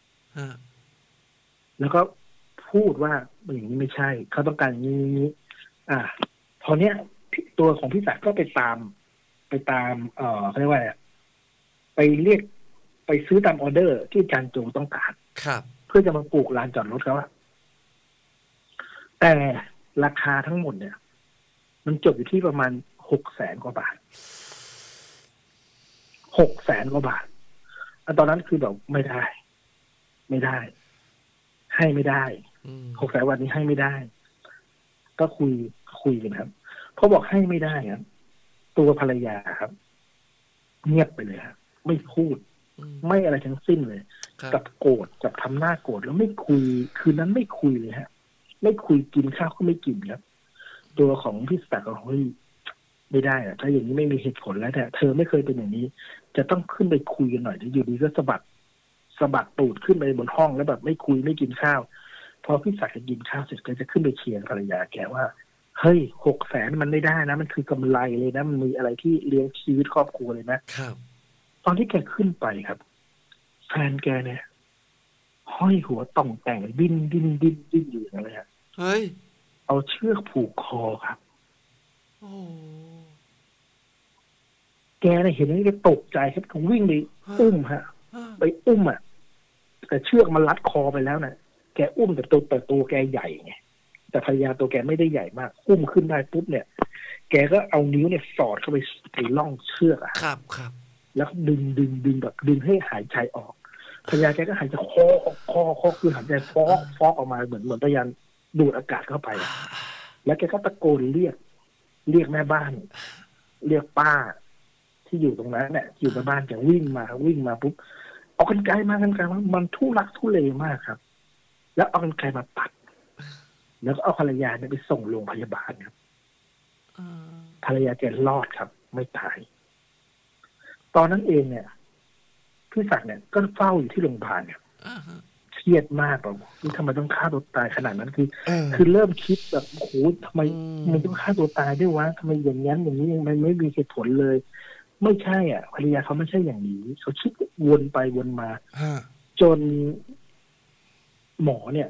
Speaker 2: แล้วก็พูดว่าอย่างนี้ไม่ใช่เขาต้องการอย่างนี้อ่าพอเนี้ยตัวของพี่ศักดิ์ก็ไปตามไปตามเอ่อเขาเรียกว่าไปเรียกไปซื้อตามออเดอร์ที่อาจารย์โจต้องการ
Speaker 1: ครับ
Speaker 2: เพื่อจะมาปลูกลานจอดรถเขาอะแต่ราคาทั้งหมดเนี่ยมันจบอยู่ที่ประมาณหกแสนกว่าบาทหกแสนกว่าบาทตอนนั้นคือแบบไม่ได้ไม่ได้ให้ไม่ได้หกแสนวันนี้ให้ไม่ได้ก็คุยคุยกันครับพอบอกให้ไม่ได้ครับตัวภรรยาครับเงียบไปเลยครับไม่พูดไม่อะไรทั้งสิ้นเลยกับโกรธกับทำหน้าโกรธแล้วไม่คุยคืนนั้นไม่คุยเลยฮะไม่คุยกินข้าวก็ไม่กินครับตัวของพี่ศักดิ์ก็เฮ้ยไม่ได้อะถ้าอย่างนี้ไม่มีเหตุผลแล้วแต่เธอไม่เคยเป็นอย่างนี้จะต้องขึ้นไปคุยกันหน่อยที่อยู่ดีก็สะบัดสะบัดตูดขึ้นไปบนห้องแล้วแบบไม่คุยไม่กินข้าวพอพี่ศักดิ์จะกินข้าวเสร็จก็จะขึ้นไปเชียร์ภรรยาแกว่าเฮ้ยหกแสนมันไม่ได้นะมันคือกำไรเลยนะมันมีอะไรที่เลี้ยงชีวิตครอบครัวเลยนะครับตอนที่แกขึ้นไปครับแฟนแกเนี่ยห้อยหัวต่องแต่งดิ้นดิ้นดิ้นดิ้นอยู่อย่างไรฮะ
Speaker 1: เฮ้ย
Speaker 2: เอาเชือกผูกคอครับ
Speaker 1: โอ้
Speaker 2: แกเนี่ยเห็นแล้วแกตกใจครับก็วิ่งไปอุ้มฮะไปอุ้มอ่ะแต่เชือกมันรัดคอไปแล้วนะแกอุ้มแต่ตัวแต่ตัวแกใหญ่ไงแต่ภรรยาตัวแกไม่ได้ใหญ่มากอุ้มขึ้นได้ปุ๊บเนี่ยแกก็เอานิ้วเนี่ยสอดเข้าไปในร่องเชือกอ่ะ
Speaker 1: ครับครับ
Speaker 2: แล้วดึงดึงดึงแบบดึงให้หายใจออกภรรยาแกก็หายใจคอคอคอคือหายใจฟอกฟอกออกมาเหมือนเหมือนพยายามดูดอากาศเข้าไปแล้วแกก็ตะโกนเรียกเรียกแม่บ้านเรียกป้าที่อยู่ตรงนั้นเนี่ยอยู่ในบ้านแกวิ่งมาวิ่งมาปุ๊บเอากรรไกรมากันไกรมามันทุลักทุเลมากครับแล้วเอากรรไกรมาตัดแล้วก็เอาภรรยาเนี่ยไปส่งโรงพยาบาลครับภรรยาแกรอดครับไม่ตายตอนนั้นเองเนี่ยพี่ศักดิ์เนี่ยก็เฝ้าอยู่ที่โรงพยาบาลเนี่ยเครียดมากแบบทำไมต้องฆ่าตัวตายขนาดนั้นคือคือเริ่มคิดแบบโอ้โหทำไมมันต้องฆ่าตัวตายด้วยวะทำไมอย่างนั้นอย่างนี้มันไม่มีเหตุผลเลยไม่ใช่อ่ะภรรยาเขาไม่ใช่อย่างนี้เขาคิดวนไปวนมาจนหมอเนี่ย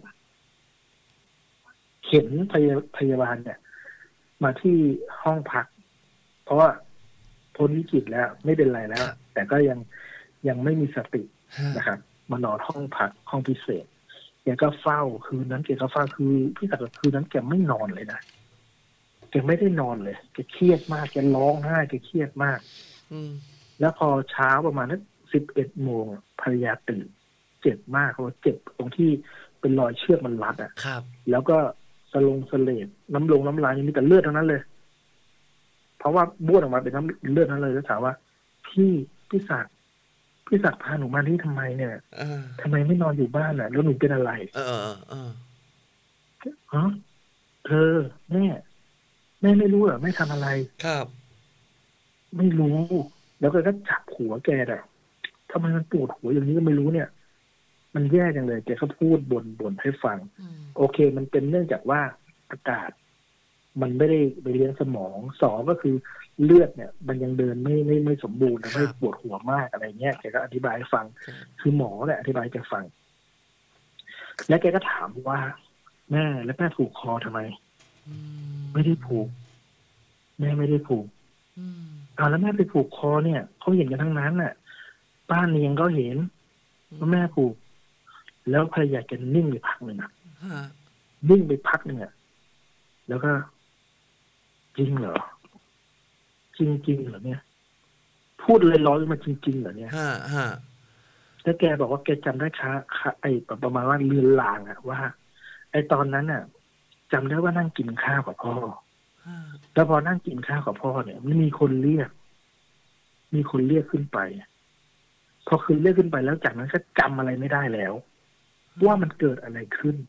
Speaker 2: เข็นพยาพยาบาลเนี่ยมาที่ห้องพักเพราะว่าพ้นวิกฤตแล้วไม่เป็นไรแล้วแต่ก็ยังยังไม่มีสตินะครับมานอนห้องพักห้องพิเศษแกก็เฝ้าคืนนั้นแกก็เฝ้าคือพี่ศักดิ์คืนนั้นแกไม่นอนเลยนะแกไม่ได้นอนเลยแกเครียดมากแกร้องไห้แกเครียดมากแล้วพอเช้าประมาณนั้นสิบเอ็ดโมงภรรยาตื่นเจ็บมากเขาเจ็บตรงที่เป็นรอยเชือกมันรัดอ่ะแล้วก็สลงสเลดน้ำลงน้ำลายมีแต่เลือดทั้งนั้นเลยเพราะว่าบ้วนออกมาเป็นน้ำเลือดทั้งนั้นเลยแล้วถามว่าพี่พี่ศักดิ์พี่ศักดิ์พาหนูมาที่ทำไมเนี่ยทำไมไม่นอนอยู่บ้านอ่ะแล้วหนูเป็นอะไร
Speaker 1: เออเออเออ
Speaker 2: ฮะเธอแม่แม่ไม่รู้เหรอแม่ทำอะไร
Speaker 1: ครับ
Speaker 2: ไม่รู้แล้วก็จับหัวแกอ่ะทำไมมันปวดหัวอย่างนี้ก็ไม่รู้เนี่ยมันแย่จังเลยแกก็พูดบ่นบ่นให้ฟังโอเคมันเป็นเนื่องจากว่าอากาศมันไม่ได้ไปเลี้ยงสมองสองก็คือเลือดเนี่ยมันยังเดินไม่ไม่ไม่สมบูรณ์ไม่ปวดหัวมากอะไรเงี้ยแกก็อธิบายให้ฟังคือหมอเนี่ยอธิบายให้แกฟังแล้วแกก็ถามว่าแม่แล้วแม่ผูกคอทำไมไม่ได้ผูกแม่ไม่ได้ผูก
Speaker 1: อืม
Speaker 2: อ้าวแล้วแม่ไปผูกคอเนี่ยเขาเห็นกันทั้งนั้นน่ะป้าเนียงก็เห็นว่าแม่ผูกแล้วภรรยาแกนิ่งไปพักหนึ่งอ่ะ
Speaker 1: ฮะ
Speaker 2: นิ่งไปพักหนึ่งอ่ะแล้วก็จริงเหรอจริงจริงเหรอเนี่ยพูดเลยร้อยมาจริงๆเหรอเนี่ย
Speaker 1: ฮะฮะ
Speaker 2: แล้วแกบอกว่าแกจำได้ค่ะค่ะไอ้ประมาณว่าเลือนลางอะว่าไอ้ตอนนั้นน่ะจำได้ว่านั่งกินข้าวกับพ่อ
Speaker 1: ฮะ
Speaker 2: แล้วพอนั่งกินข้าวกับพ่อเนี่ยมันมีคนเรียกมีคนเรียกขึ้นไปพอคือเรียกขึ้นไปแล้วจากนั้นก็จำอะไรไม่ได้แล้วว่ามันเกิดอะไรขึ้น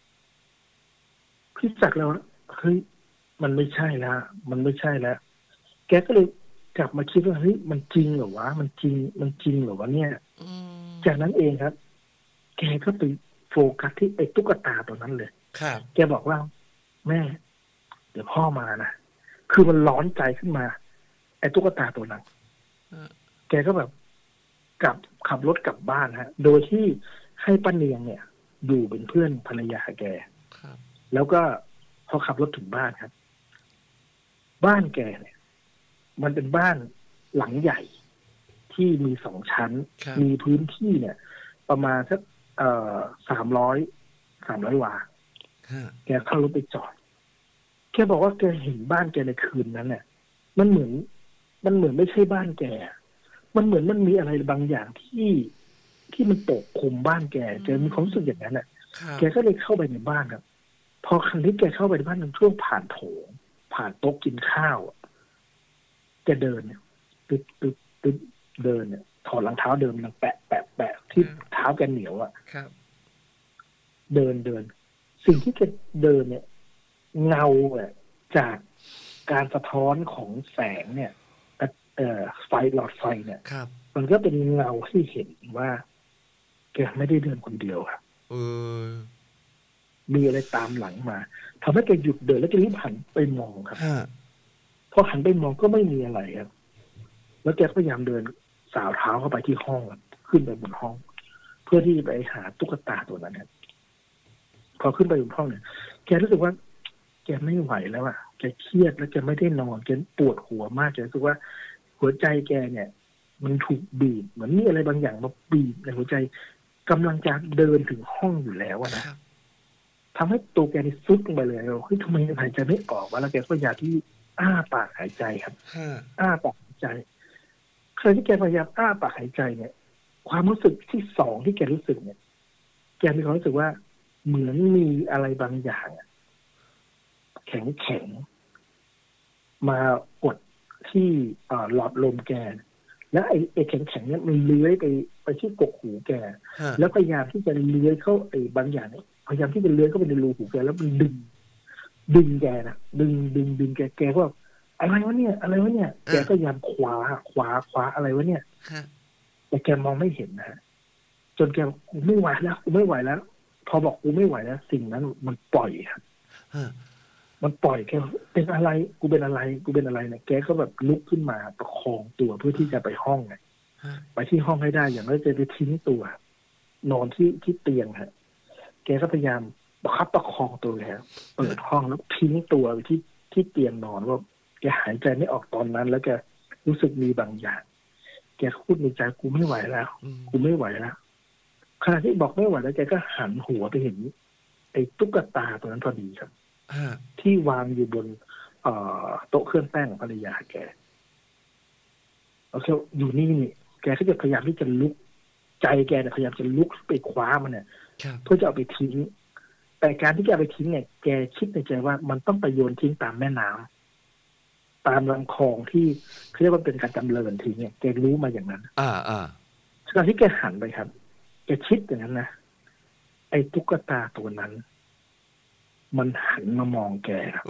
Speaker 2: พี่จักรเราเฮ้ยมันไม่ใช่แล้วมันไม่ใช่แล้วแกก็เลยกลับมาคิดว่าเฮ้ยมันจริงเหรอวะมันจริงมันจริงเหรอวะเนี่ย
Speaker 1: อืม
Speaker 2: จากนั้นเองครับแกก็ไปโฟกัสที่ไอ้ตุ๊กตาตัวนั้นเลย
Speaker 1: ครับ
Speaker 2: แกบอกว่าแม่ เดี๋ยวพ่อมานะคือมันร้อนใจขึ้นมาไอ้ตุ๊กตาตัวนั้นแกก็แบบกลับขับรถกลับบ้านฮะโดยที่ให้ป้าเนียงเนี่ยอยู่เป็นเพื่อนภรรยาแก
Speaker 1: ครับ
Speaker 2: แล้วก็พอขับรถถึงบ้านครับบ้านแกเนี่ยมันเป็นบ้านหลังใหญ่ที่มีสองชั้นมีพื้นที่เนี่ย ประมาณสักเอ่อสามร้อยสามร้อยวาแกเข้ารถไปจอดแกบอกว่าแกเห็นบ้านแกในคืนนั้นเนี่ยมันเหมือนมันเหมือนไม่ใช่บ้านแกมันเหมือนมันมีอะไรบางอย่างที่ที่มันปกคลุมบ้านแกแกมีความรู้สึกอย่างนั้นน่ะแกก็เลยเข้าไปในบ้านครับพอครั้งที่แกเข้าไปในบ้านมันช่วงผ่านโถงผ่านโต๊ะกินข้าวแกเดินเนี่ยตึ๊ดตึ๊ดตึ๊ดเดินเนี่ยถอดรองเท้าเดินมันแปะแปะแปะที่เท้าแกเหนียวอ่ะเดินเดินสิ่งที่แกเดินเนี่ยเงาอ่ะจากการสะท้อนของแสงเนี่ยเอ่อไฟหลอดไฟเนี่ยมันก็เป็นเงาที่เห็นว่าแกไม่ได้เดินคนเดียวครับ
Speaker 1: เออ
Speaker 2: มีอะไรตามหลังมาทำให้แกหยุดเดินแล้วแกรีบหันไปมองครับพอหันไปมองก็ไม่มีอะไรครับแล้วแกพยายามเดินสาวเท้าเข้าไปที่ห้องขึ้นไปบนห้องเพื่อที่จะไปหาตุ๊กตาตัวนั้นครับพอขึ้นไปบนห้องเนี่ยแกรู้สึกว่าแกไม่ไหวแล้วอ่ะแกเครียดแล้วแกไม่ได้นอนแกปวดหัวมากแกรู้สึกว่าหัวใจแกเนี่ยมันถูกบีบเหมือนมีอะไรบางอย่างมาบีบในหัวใจกำลังจะเดินถึงห้องอยู่แล้วนะทำให้ตัวแกนี่ซุดลงไปเลยเฮ้ยทำไมหายใจไม่ออกวะแล้วแกก็พยายามที่อ้าปากหายใจครับอ้าปากหายใจครั้งที่แกพยายามอ้าปากหายใจเนี่ยความรู้สึกที่สองที่แกรู้สึกเนี่ยแกมีความรู้สึกว่าเหมือนมีอะไรบางอย่างแข็งแข็งมากดที่หลอดลมแกแล้วไอ้ไอ้แข็งแข็งเนี่ยมันเลื้อยไปไปที่กกหูแกแล้วพยายามที่จะเลื้อยเข้าไอ้บางอย่างเนี่ยพยายามที่จะเลื้อยเข้าไปในรูหูแกแล้วมันดึงดึงแกนะดึงดึงดึงแกแกก็อะไรวะเนี่ยอะไรวะเนี่ยแกก็พยายามคว้าคว้าคว้าอะไรวะเนี่ยแต่แกมองไม่เห็นนะจนแกกูไม่ไหวแล้วกูไม่ไหวแล้วพอบอกกูไม่ไหวแล้วสิ่งนั้นมันปล่อยครับมันปล่อยแกเป็นอะไรกูเป็นอะไรกูเป็นอะไรเนี่ยแกก็แบบลุกขึ้นมาประคองตัวเพื่อที่จะไปห้องไงไปที่ห้องให้ได้อย่างน้อยจะไปทิ้งตัวนอนที่ที่เตียงฮะแกก็พยายามประคับประคองตัวแกเปิดห้องแล้วทิ้งตัวไปที่ที่เตียงนอนว่าแกหายใจไม่ออกตอนนั้นแล้วแกรู้สึกมีบางอย่างแกพูดในใจกูไม่ไหวแล้วกูไม่ไหวแล้วขณะที่บอกไม่ไหวแล้วแกก็หันหัวไปเห็นไอ้ตุ๊กตาตัวนั้นพอดีครับที่วางอยู่บนเอ่อโต๊ะเครื่องแป้งของภรรยาแกโอเคอยู่นี่นี่แกก็จะพยายามที่จะลุกใจแกเนี่ยพยายามจะลุกไปคว้ามันเนี่ยเพื่อจะเอาไปทิ้งแต่การที่แกเอาไปทิ้งเนี่ยแกคิดในใจว่ามันต้องไปโยนทิ้งตามแม่น้ำตามลำคลองที่เขาเรียกว่าเป็นการจำเริญทิ้งเนี่ยแกรู้มาอย่างนั้น
Speaker 1: อ่าอ่า
Speaker 2: ตอนที่แกหันไปครับแกคิดอย่างนั้นนะไอ้ตุ๊กตาตัวนั้นมันหันมามองแกครับ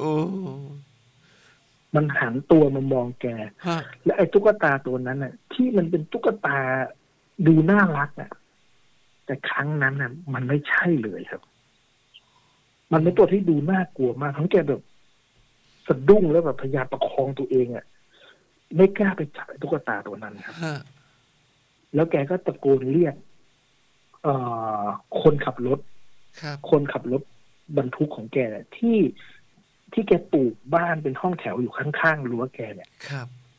Speaker 2: มันหันตัวมามองแกและไอ้ตุ๊กตาตัวนั้นน่ะที่มันเป็นตุ๊กตาดูน่ารักอ่ะแต่ครั้งนั้นน่ะมันไม่ใช่เลยครับมันเป็นตัวที่ดูน่ากลัวมากทั้งแกแบบสะดุ้งแล้วแบบพยายามประคองตัวเองอ่ะไม่กล้าไปจับตุ๊กตาตัวนั้นครับแล้วแกก็ตะโกนเรียกเอ่อคนขับรถคนขับรถบรรทุกของแกเนี่ยที่ที่แกปลูกบ้านเป็นห้องแถวอยู่ข้างๆรั้วแกเนี่ย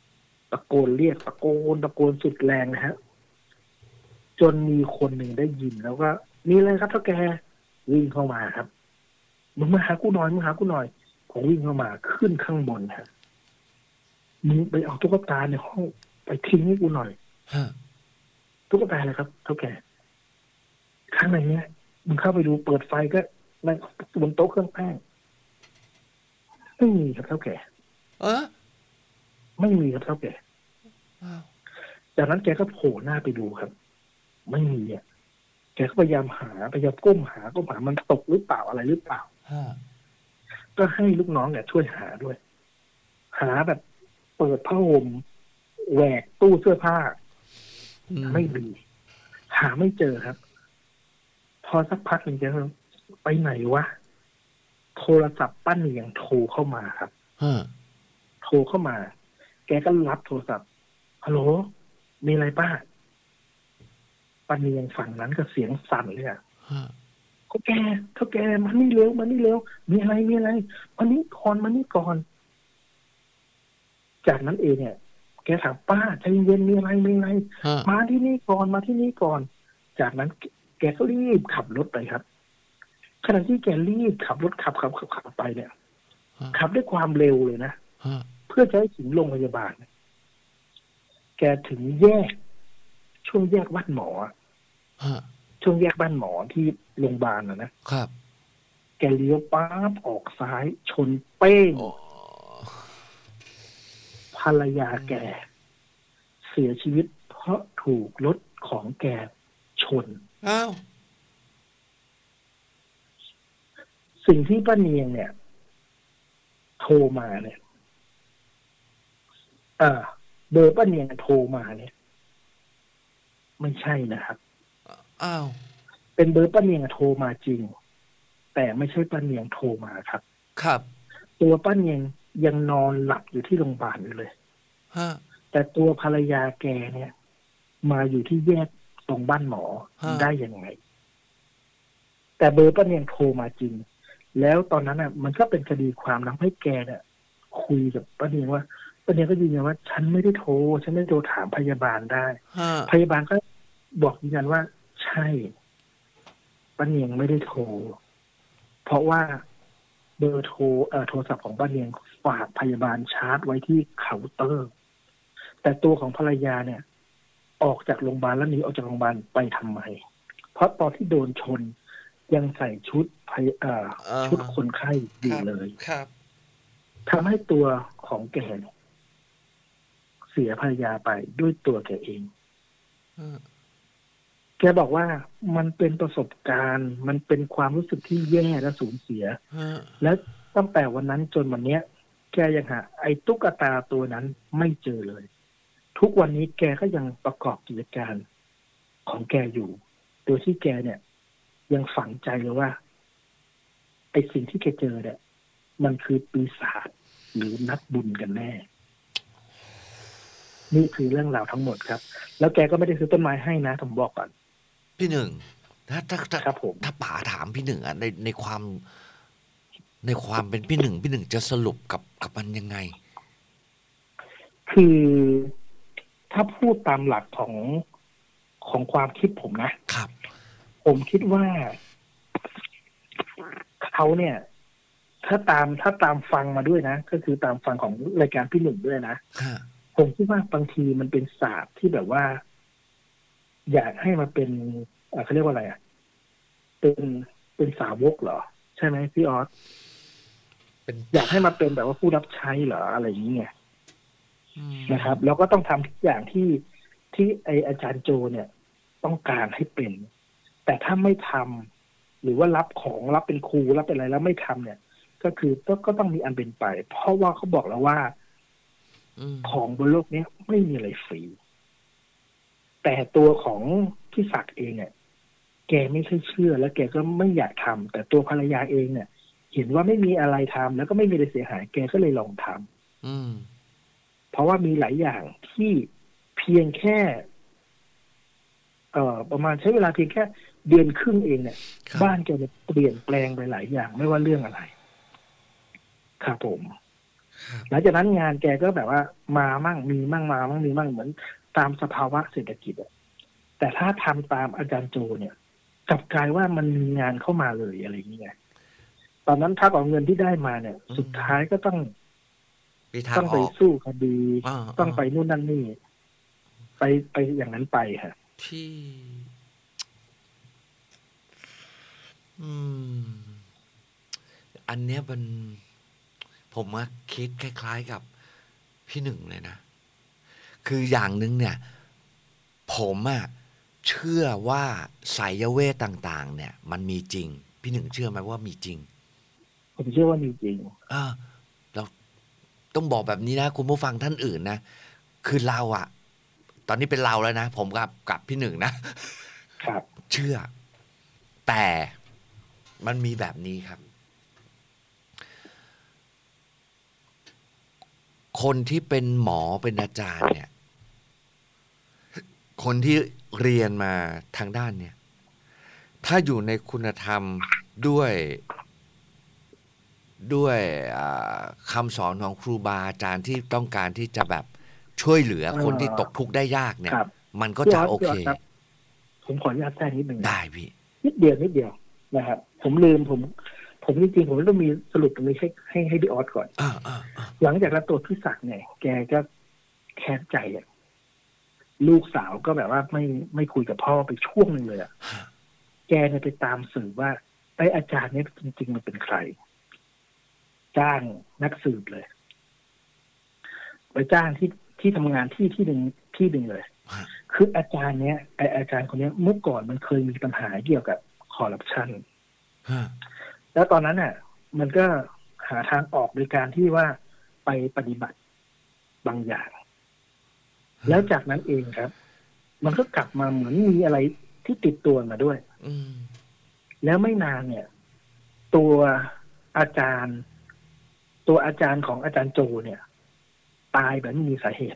Speaker 2: ตะโกนเรียกตะโกนตะโกนสุดแรงนะฮะจนมีคนหนึ่งได้ยินแล้วก็นี่เลยครับเท่าแกวิ่งเข้ามาครับมึงมาหากูหน่อยมึงหากูหน่อยผมวิ่งเข้ามาขึ้นข้างบนฮะมึงไปเอาตุ๊กตาในห้องไปทิ้งให้กูหน่อยตุ๊กตาอะไรครับเท่าแกข้างในเนี้ยมึงเข้าไปดูเปิดไฟก็ในบนโต๊ะเครื่องแป้งไม่มีครับเท่าแก
Speaker 1: เออ
Speaker 2: ไม่มีครับเท่าแกจากนั้นแกก็โผล่หน้าไปดูครับไม่มีอ่ะแกก็พยายามหาพยายามก้มหาก้มหามันตกหรือเปล่าอะไรหรือเปล่าก็ให้ลูกน้องเนี่ยช่วยหาด้วยหาแบบเปิดผ้าห่มแหวกตู้เสื้อผ้าไม่มีหาไม่เจอครับพอสักพักหนึ่งแกไปไหนวะโทรศัพท์ป้าเนียงโทรเข้ามาครับโทรเข้ามาแกก็รับโทรศัพท์ฮัลโหลมีอะไรป้าป้าเนียงฝั่งนั้นก็เสียงสั่นเลยอ่ะเขาแกเขาแกมานี่เร็วมานี่เร็วมีอะไรมีอะไรมานี่ก่อนมานี่ก่อนจากนั้นเองเนี่ยแกถามป้าใจเย็นมีอะไรมีอะไรมาที่นี่ก่อนมาที่นี่ก่อนจากนั้นแกก็รีบขับรถไปครับขณะที่แกรีบขับรถขับขับขับขับไปเนี่ยขับด้วยความเร็วเลยนะเพื่อจะให้ถึงโรงพยาบาลแกถึงแยกช่วงแยกบ้านหมอช่วงแยกบ้านหมอที่โรงพยาบาลนะนะครับแกเลี้ยวปั๊บออกซ้ายชนเป้งภรรยาแกเสียชีวิตเพราะถูกรถของแกชน
Speaker 1: อ้าว
Speaker 2: สิ่งที่ป้าเนียงเนี่ยโทรมาเนี่ยเออเบอร์ป้าเนียงโทรมาเนี่ยไม่ใช่นะครับ
Speaker 1: อ้าว
Speaker 2: เป็นเบอร์ป้าเนียงโทรมาจริงแต่ไม่ใช่ป้าเนียงโทรมาครับ
Speaker 1: ครับ
Speaker 2: ตัวป้าเนียงยังนอนหลับอยู่ที่โรงพยาบาลอยู่เลย
Speaker 1: ฮะ
Speaker 2: แต่ตัวภรรยาแกเนี่ยมาอยู่ที่แยกตรงบ้านหมอได้ยังไงแต่เบอร์ป้าเนียงโทรมาจริงแล้วตอนนั้นอ่ะมันก็เป็นคดีความทำให้แกเนี่ยคุยกับป้าเนียงว่าป้าเนียงก็ยืนยันว่าฉันไม่ได้โทรฉันไม่ได้โทรถามพยาบาลได้พยาบาลก็บอกยืนยันว่าใช่ป้าเนียงไม่ได้โทรเพราะว่าเบอร์โทรเอ่อโทรศัพท์ของป้าเนียงฝากพยาบาลชาร์จไว้ที่เคาน์เตอร์แต่ตัวของภรรยาเนี่ยออกจากโรงพยาบาลแล้วหนีออกจากโรงพยาบาลไปทำไมเพราะตอนที่โดนชนยังใส่ชุดเอ่อชุดคนไข้อยู่เลย
Speaker 1: ครับ
Speaker 2: ทำให้ตัวของแกเสียภรรยาไปด้วยตัวแกเองแกบอกว่ามันเป็นประสบการณ์มันเป็นความรู้สึกที่แย่และสูญเสียและตั้งแต่วันนั้นจนวันนี้แกยังหาไอ้ตุ๊กตาตัวนั้นไม่เจอเลยทุกวันนี้แกก็ยังประกอบกิจการของแกอยู่โดยที่แกเนี่ยยังฝังใจเลยว่าไอ้สิ่งที่แกเจอเนี่ยมันคือปีศาจหรือนักบุญกันแน่นี่คือเรื่องราวทั้งหมดครับแล้วแกก็ไม่ได้ซื้อต้นไม้ให้นะผมบอกก่อน
Speaker 1: พี่หนึ่งถ้าถ้า
Speaker 2: ครับผม
Speaker 1: ถ้าป๋าถามพี่หนึ่งอ่ะในในความในความเป็นพี่หนึ่งพี่หนึ่งจะสรุปกับกับมันยังไง
Speaker 2: คือถ้าพูดตามหลักของของความคิดผมนะครับผมคิดว่าเขาเนี่ยถ้าตามถ้าตามฟังมาด้วยนะก็คือตามฟังของรายการพี่หนึ่งด้วยนะผมคิดว่าบางทีมันเป็นศาสตร์ที่แบบว่าอยากให้มาเป็นเขาเรียกว่าอะไรอ่ะเป็นเป็นสาวกเหรอใช่ไหมพี่ออสเป็นอยากให้มาเป็นแบบว่าผู้รับใช้เหรออะไรอย่างเงี้ยนะครับแล้วก็ต้องทำทุกอย่างที่ที่ไออาจารย์โจเนี่ยต้องการให้เป็นแต่ถ้าไม่ทำหรือว่ารับของรับเป็นครูรับเป็นอะไรแล้วไม่ทำเนี่ยก็คือก็ก็ต้องมีอันเป็นไปเพราะว่าเขาบอกแล้วว่าของบนโลกนี้ไม่มีอะไรฟรีแต่ตัวของพี่ศักดิ์เองเนี่ยแกไม่ใช่เชื่อแล้วแกก็ไม่อยากทำแต่ตัวภรรยาเองเนี่ยเห็นว่าไม่มีอะไรทำแล้วก็ไม่มีอะไรเสียหายแกก็เลยลองทำอืมเพราะว่ามีหลายอย่างที่เพียงแค่เอ่อประมาณใช้เวลาเพียงแค่เดือนครึ่งเองเนี่ยบ้านแกจะเปลี่ยนแปลงไปหลายอย่างไม่ว่าเรื่องอะไรครับผมหลังจากนั้นงานแกก็แบบว่ามามั่งมีมั่งมามั่งมีมั่งเหมือนตามสภาวะเศรษฐกิจอะแต่ถ้าทำตามอาจารย์โจเนี่ยกลับกลายว่ามันมีงานเข้ามาเลยอะไรอย่างเงี้ยตอนนั้นถ้าเอาเงินที่ได้มาเนี่ยสุดท้ายก็ต้องต้องไปสู้คดีต้องไปนู่นนั่นนี่ไปไปอย่างนั้นไปฮะ
Speaker 1: ที่อืมอันเนี้ยมันผมว่าคิดคล้ายๆกับพี่หนึ่งเลยนะคืออย่างหนึ่งเนี่ยผมอะเชื่อว่าไสยเวทต่างๆเนี่ยมันมีจริงพี่หนึ่งเชื่อไหมว่ามีจริง
Speaker 2: ผมเชื่อว่ามีจริง
Speaker 1: อ่าเราต้องบอกแบบนี้นะคุณผู้ฟังท่านอื่นนะคือเราอะตอนนี้เป็นเราแล้วนะผมกับกับพี่หนึ่งนะครับเชื่อแต่มันมีแบบนี้ครับคนที่เป็นหมอเป็นอาจารย์เนี่ยคนที่เรียนมาทางด้านเนี่ยถ้าอยู่ในคุณธรรมด้วยด้วยคำสอนของครูบาอาจารย์ที่ต้องการที่จะแบบช่วยเหลือคนที่ตกทุกข์ได้ยากเนี่ยมันก็จะโอเค
Speaker 2: ผมขออนุญาตแทรกนิดหนึ่ง
Speaker 1: ได้พี่
Speaker 2: นิดเดียวนิดเดียวนะครับผมลืมผมผมจริงๆผมต้องมีสรุปตรงนี้ให้ให้ให้พี่ออสก่อนหลังจากรับตัวพี่ศักดิ์เนี่ยแกก็แค้นใจอ่ะลูกสาวก็แบบว่าไม่ไม่คุยกับพ่อไปช่วงนึงเลยอ่ะแกเนี่ยไปตามสืบว่าไอ้อาจารย์เนี่ยจริงๆมันเป็นใครจ้างนักสืบเลยไปจ้างที่ที่ทำงานที่ที่หนึ่งที่หนึ่งเลยคืออาจารย์เนี้ยไออาจารย์คนนี้เมื่อก่อนมันเคยมีปัญหาเกี่ยวกับคอร์รัปชันแล้วตอนนั้นน่ะมันก็หาทางออกโดยการที่ว่าไปปฏิบัติบางอย่างแล้วจากนั้นเองครับมันก็กลับมาเหมือนมีอะไรที่ติดตัวมาด้วยแล้วไม่นานเนี่ยตัวอาจารย์ตัวอาจารย์ของอาจารย์โจเนี่ยตายแบบไม่มีสาเหตุ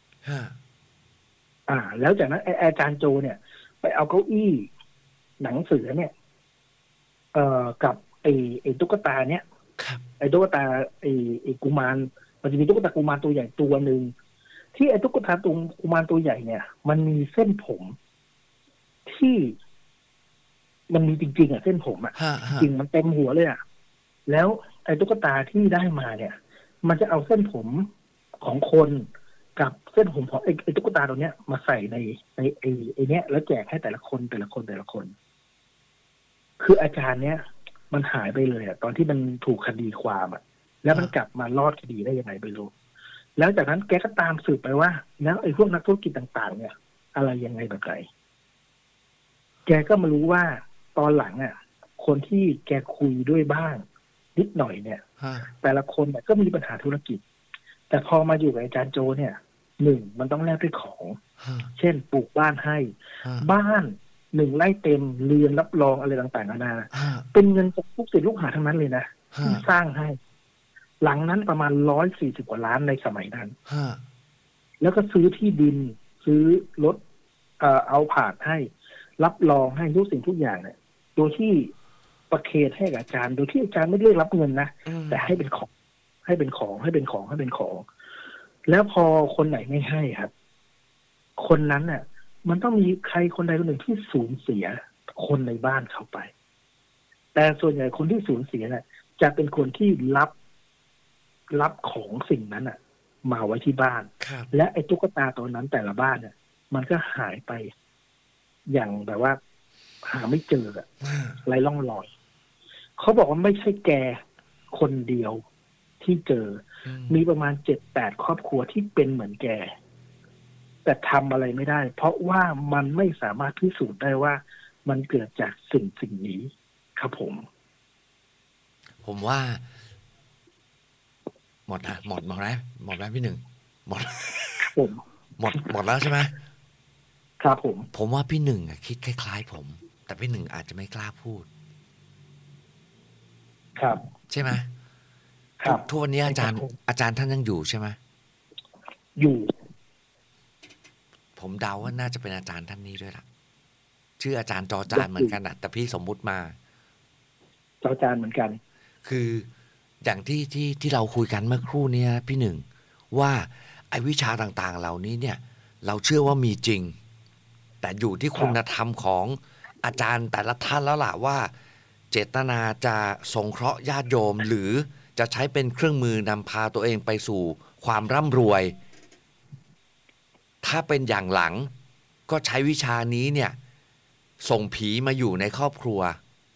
Speaker 2: อ่าแล้วจากนั้นอาจารย์โจเนี่ยไปเอาเก้าอี้หนังสือเนี่ยเอ่อกับไอ้ไอ้ตุ๊กตาเนี่ยไอ้ตุ๊กตาไอ้ไอ้กุมารมันจะมีตุ๊กตากุมารตัวใหญ่ตัวหนึ่งที่ไอ้ตุ๊กตาตัวกุมารตัวใหญ่เนี่ยมันมีเส้นผมที่มันมีจริงๆอ่ะเส้นผมอ่ะจริงมันเต็มหัวเลยอ่ะแล้วไอ้ตุ๊กตาที่ได้มาเนี่ยมันจะเอาเส้นผมของคนกับเส้นผมของไอ้ไอ้ตุ๊กตาตัวเนี้ยมาใส่ในในไอ้ไอ้เนี้ยแล้วแจกให้แต่ละคนแต่ละคนแต่ละคนคืออาจารย์เนี้ยมันหายไปเลยอ่ะตอนที่มันถูกคดีความอ่ะแล้วมันกลับมารอดคดีได้ยังไงไม่รู้แล้วจากนั้นแกก็ตามสืบไปว่าแล้วไอ้พวกนักธุรกิจต่างๆเนี่ยอะไรยังไงแบบไหนแกก็มารู้ว่าตอนหลังอ่ะคนที่แกคุยด้วยบ้างนิดหน่อยเนี่ยแต่ละคนเนี่ยก็มีปัญหาธุรกิจแต่พอมาอยู่กับอาจารย์โจเนี่ยหนึ่งมันต้องแลกด้วยของเช่นปลูกบ้านให้บ้านหนึ่งไร่เต็มเรือนรับรองอะไรต่างๆนานาเป็นเงินจากลูกศิษย์ลูกหาทั้งนั้นเลยนะที่สร้างให้หลังนั้นประมาณร้อยสี่สิบกว่าล้านในสมัยนั้นแล้วก็ซื้อที่ดินซื้อรถเอ่อเอาผ่านให้รับรองให้ทุกสิ่งทุกอย่างเนี่ยโดยที่ประเคนให้กับอาจารย์โดยที่อาจารย์ไม่ได้รับเงินนะแต่ให้เป็นของให้เป็นของให้เป็นของให้เป็นของแล้วพอคนไหนไม่ให้ครับ คนนั้นน่ะมันต้องมีใครคนใดคนหนึ่งที่สูญเสียคนในบ้านเขาไปแต่ส่วนใหญ่คนที่สูญเสียน่ะจะเป็นคนที่รับรับของสิ่งนั้นน่ะมาไว้ที่บ้านและไอ้ตุ๊กตาตัวนั้นแต่ละบ้านเนี่ยมันก็หายไปอย่างแบบว่าหาไม่เจออะไร้ร่องรอยเขาบอกว่าไม่ใช่แกคนเดียวที่เจอมีประมาณเจ็ดแปดครอบครัวที่เป็นเหมือนแกแต่ทำอะไรไม่ได้เพราะว่ามันไม่สามารถพิสูจน์ได้ว่ามันเกิดจากสิ่งสิ่งนี้ครับผม
Speaker 1: ผมว่าหมดนะหมดหมดแล้วหมดแล้วพี่หนึ่งหมด
Speaker 2: ผม
Speaker 1: หมดหมดแล้วใช่ไหม
Speaker 2: ครับผม
Speaker 1: ผมว่าพี่หนึ่งอะคิดคล้ายๆผมแต่พี่หนึ่งอาจจะไม่กล้าพูด
Speaker 2: ครับ
Speaker 1: ใช่ไหม
Speaker 2: ครับ
Speaker 1: ทุกวันนี้อาจารย์อาจารย์ท่านยังอยู่ใช่ไหม
Speaker 2: อยู่
Speaker 1: ผมเดาว่าน่าจะเป็นอาจารย์ท่านนี้ด้วยล่ะชื่ออาจารย์จอจานเหมือนกันนะแต่พี่สมมุติมา
Speaker 2: จอจานเหมือนกัน
Speaker 1: คืออย่างที่ที่ที่เราคุยกันเมื่อครู่เนี้ยพี่หนึ่งว่าไอ้วิชาต่างๆเหล่านี้เนี่ยเราเชื่อว่ามีจริงแต่อยู่ที่คุณธรรมของอาจารย์แต่ละท่านแล้วล่ะว่าเจตนาจะสงเคราะห์ญาติโยมหรือจะใช้เป็นเครื่องมือนำพาตัวเองไปสู่ความร่ำรวยถ้าเป็นอย่างหลังก็ใช้วิชานี้เนี่ยส่งผีมาอยู่ในครอบครัว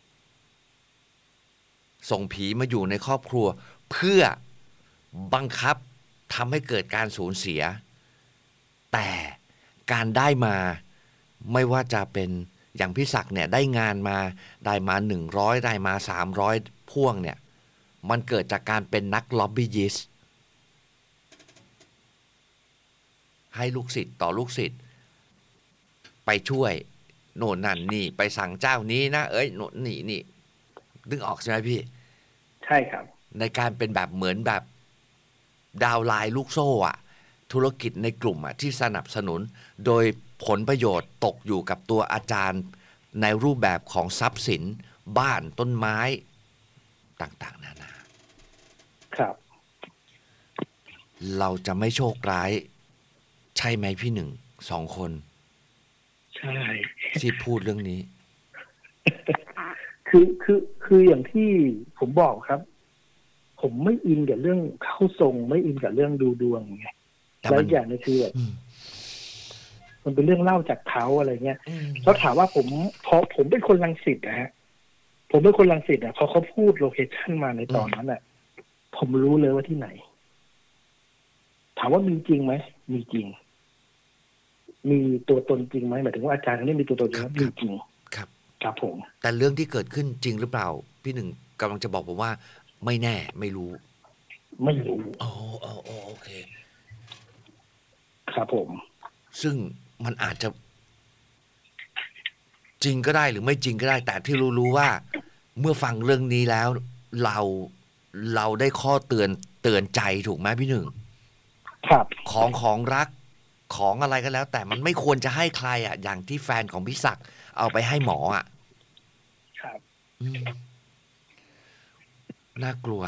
Speaker 1: ส่งผีมาอยู่ในครอบครัวเพื่อบังคับทำให้เกิดการสูญเสียแต่การได้มาไม่ว่าจะเป็นอย่างพี่ศักดิ์เนี่ยได้งานมาได้มาหนึ่งร้อยได้มาสามร้อยพ่วงเนี่ยมันเกิดจากการเป็นนักล็อบบี้ยิสต์ให้ลูกศิษย์ต่อลูกศิษย์ไปช่วยโน่นนั่นนี่ไปสั่งเจ้านี้นะเอ้ยโน่นนี่นี่นึกออกใช่ไหมพี่
Speaker 2: ใช่ครับ
Speaker 1: ในการเป็นแบบเหมือนแบบดาวไลน์ลูกโซ่อะธุรกิจในกลุ่มอะที่สนับสนุนโดยผลประโยชน์ตกอยู่กับตัวอาจารย์ในรูปแบบของทรัพย์สินบ้านต้นไม้ต่างๆนานา
Speaker 2: ครับ
Speaker 1: เราจะไม่โชคร้ายใช่ไหมพี่หนึ่งสองคน
Speaker 2: ใช่
Speaker 1: ที่พูดเรื่องนี้
Speaker 2: คือคือคืออย่างที่ผมบอกครับผมไม่อินกับเรื่องเข้าทรงไม่อินกับเรื่องดูดวงไงแล้วอย่างนึงคือมันเป็นเรื่องเล่าจากเขาอะไรเงี้ยแล้วถามว่าผมพอผมเป็นคนรังสิตนะฮะผมเป็นคนรังสิตอ่ะพอเขาพูดโลเคชั่นมาในตอนนั้นอ่ะผมรู้เลยว่าที่ไหนถามว่ามีจริงไหมมีจริงมีตัวตนจริงไหมหมายถึงว่าอาจารย์คนนี้มีตัวตนจริงไหมมีจริง
Speaker 1: ครับ
Speaker 2: ครับผม
Speaker 1: แต่เรื่องที่เกิดขึ้นจริงหรือเปล่าพี่หนึ่งกำลังจะบอกผมว่าไม่แน่ไม่รู้
Speaker 2: ไม่รู้
Speaker 1: อ๋ออ๋อโอเค
Speaker 2: ครับผม
Speaker 1: ซึ่งมันอาจจะจริงก็ได้หรือไม่จริงก็ได้แต่ที่รู้ๆว่าเมื่อฟังเรื่องนี้แล้วเราเราได้ข้อเตือนเตือนใจถูกไหมพี่หนึ่ง
Speaker 2: ครับ
Speaker 1: ของของรักของอะไรก็แล้วแต่มันไม่ควรจะให้ใครอ่ะอย่างที่แฟนของพี่ศักดิ์เอาไปให้หมออ่ะ
Speaker 2: ครับ
Speaker 1: น่ากลัว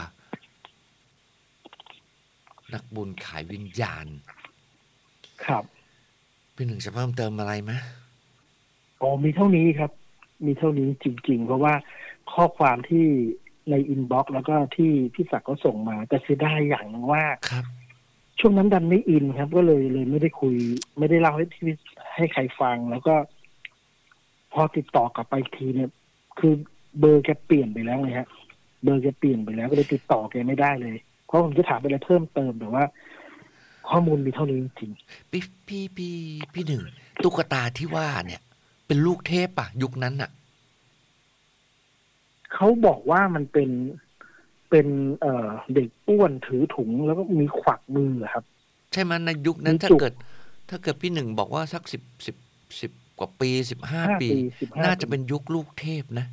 Speaker 1: นักบุญขายวิญญาณ
Speaker 2: ครับ
Speaker 1: พี่หนึ่งจะเพิ่มเติมอะไรไหม
Speaker 2: อ๋อมีเท่านี้ครับมีเท่านี้จริงๆเพราะว่าข้อความที่ในอินบ็อกซ์แล้วก็ที่พี่ศักดิ์เขาส่งมาแต่เสียดายอย่างนึงว่า
Speaker 1: ครับ
Speaker 2: ช่วงนั้นดันไม่อินครับก็เลยเลยไม่ได้คุยไม่ได้เล่าให้ที่ให้ใครฟังแล้วก็พอติดต่อกลับไปทีเนี่ยคือเบอร์แกเปลี่ยนไปแล้วไงฮะเบอร์แกเปลี่ยนไปแล้วก็เลยติดต่อแกไม่ได้เลยเพราะผมจะถามไปอะไรเพิ่มเติมแต่ว่าข้อมูลมีเท่านี้จริง
Speaker 1: พี่พี่พี่พี่หนึ่งตุ๊กตาที่ว่าเนี่ยเป็นลูกเทพป่ะยุคนั้นน่ะ
Speaker 2: เขาบอกว่ามันเป็นเป็นเอ่อเด็กอ้วนถือถุงแล้วก็มีขวักมือครับ
Speaker 1: ใช่ไหมในยุคนั้นถ้าเกิดถ้าเกิดพี่หนึ่งบอกว่าสักสิบสิบสิบกว่าปีสิบห้าปีน่าจะเป็นยุคลูกเทพนะ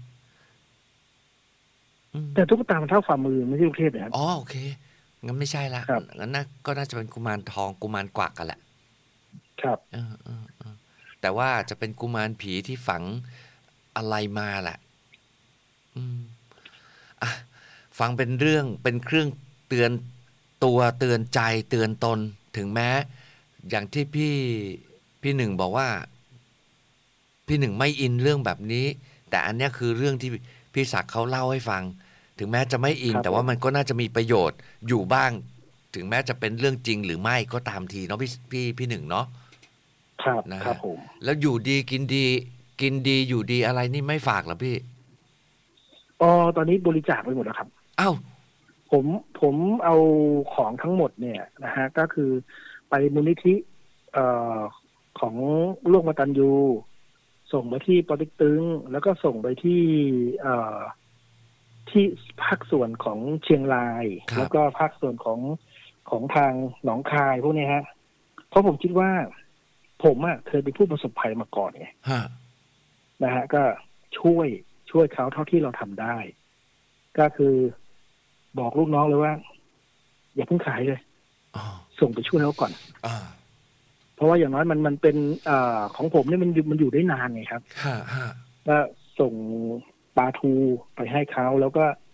Speaker 2: แต่ตุ๊กตามันเท่าฝ่ามือไม่ใช่ลูกเทพนะครับ
Speaker 1: อ๋อโอเคงั้นไม่ใช่ละงั้นน่าก็น่าจะเป็นกุมารทองกุมารกวักกันแหละ
Speaker 2: ครับ
Speaker 1: เออเออเออแต่ว่าจะเป็นกุมารผีที่ฝังอะไรมาแหละอืมอ่ะฟังเป็นเรื่องเป็นเครื่องเตือนตัวเตือนใจเตือนตนถึงแม้อย่างที่พี่พี่หนึ่งบอกว่าพี่หนึ่งไม่อินเรื่องแบบนี้แต่อันนี้คือเรื่องที่พี่ศักดิ์เขาเล่าให้ฟังถึงแม้จะไม่อินแต่ว่ามันก็น่าจะมีประโยชน์อยู่บ้างถึงแม้จะเป็นเรื่องจริงหรือไม่ก็ตามทีเนาะพี่พี่พี่หนึ่งเนาะ
Speaker 2: ครับนะครับผม
Speaker 1: แล้วอยู่ดีกินดีกินดีอยู่ดีอะไรนี่ไม่ฝากเหรอพี่
Speaker 2: อ๋อตอนนี้บริจาคไปหมดแล้วครับ
Speaker 1: อ้าว
Speaker 2: ผมผมเอาของทั้งหมดเนี่ยนะฮะก็คือไปมูลนิธิเอ่อของร่วมกตัญญูส่งไปที่ปอติ๊กตึงแล้วก็ส่งไปที่เอ่อที่ภาคส่วนของเชียงรายแล้วก็ภาคส่วนของของทางหนองคายพวกนี้ฮะเพราะผมคิดว่าผมอ่ะเคยเป็นผู้ประสบภัยมาก่อนไงนะฮะก็ช่วยช่วยเขาเท่าที่เราทำได้ก็คือบอกลูกน้องเลยว่าอย่าเพิ่งขายเลยส่งไปช่วยเขาก่อนเพราะว่าอย่างน้อยมันมันเป็นอของผมเนี่ยมันมันอยู่ได้นานไงครับก็ส่งปลาทูไปให้เขาแล้วก็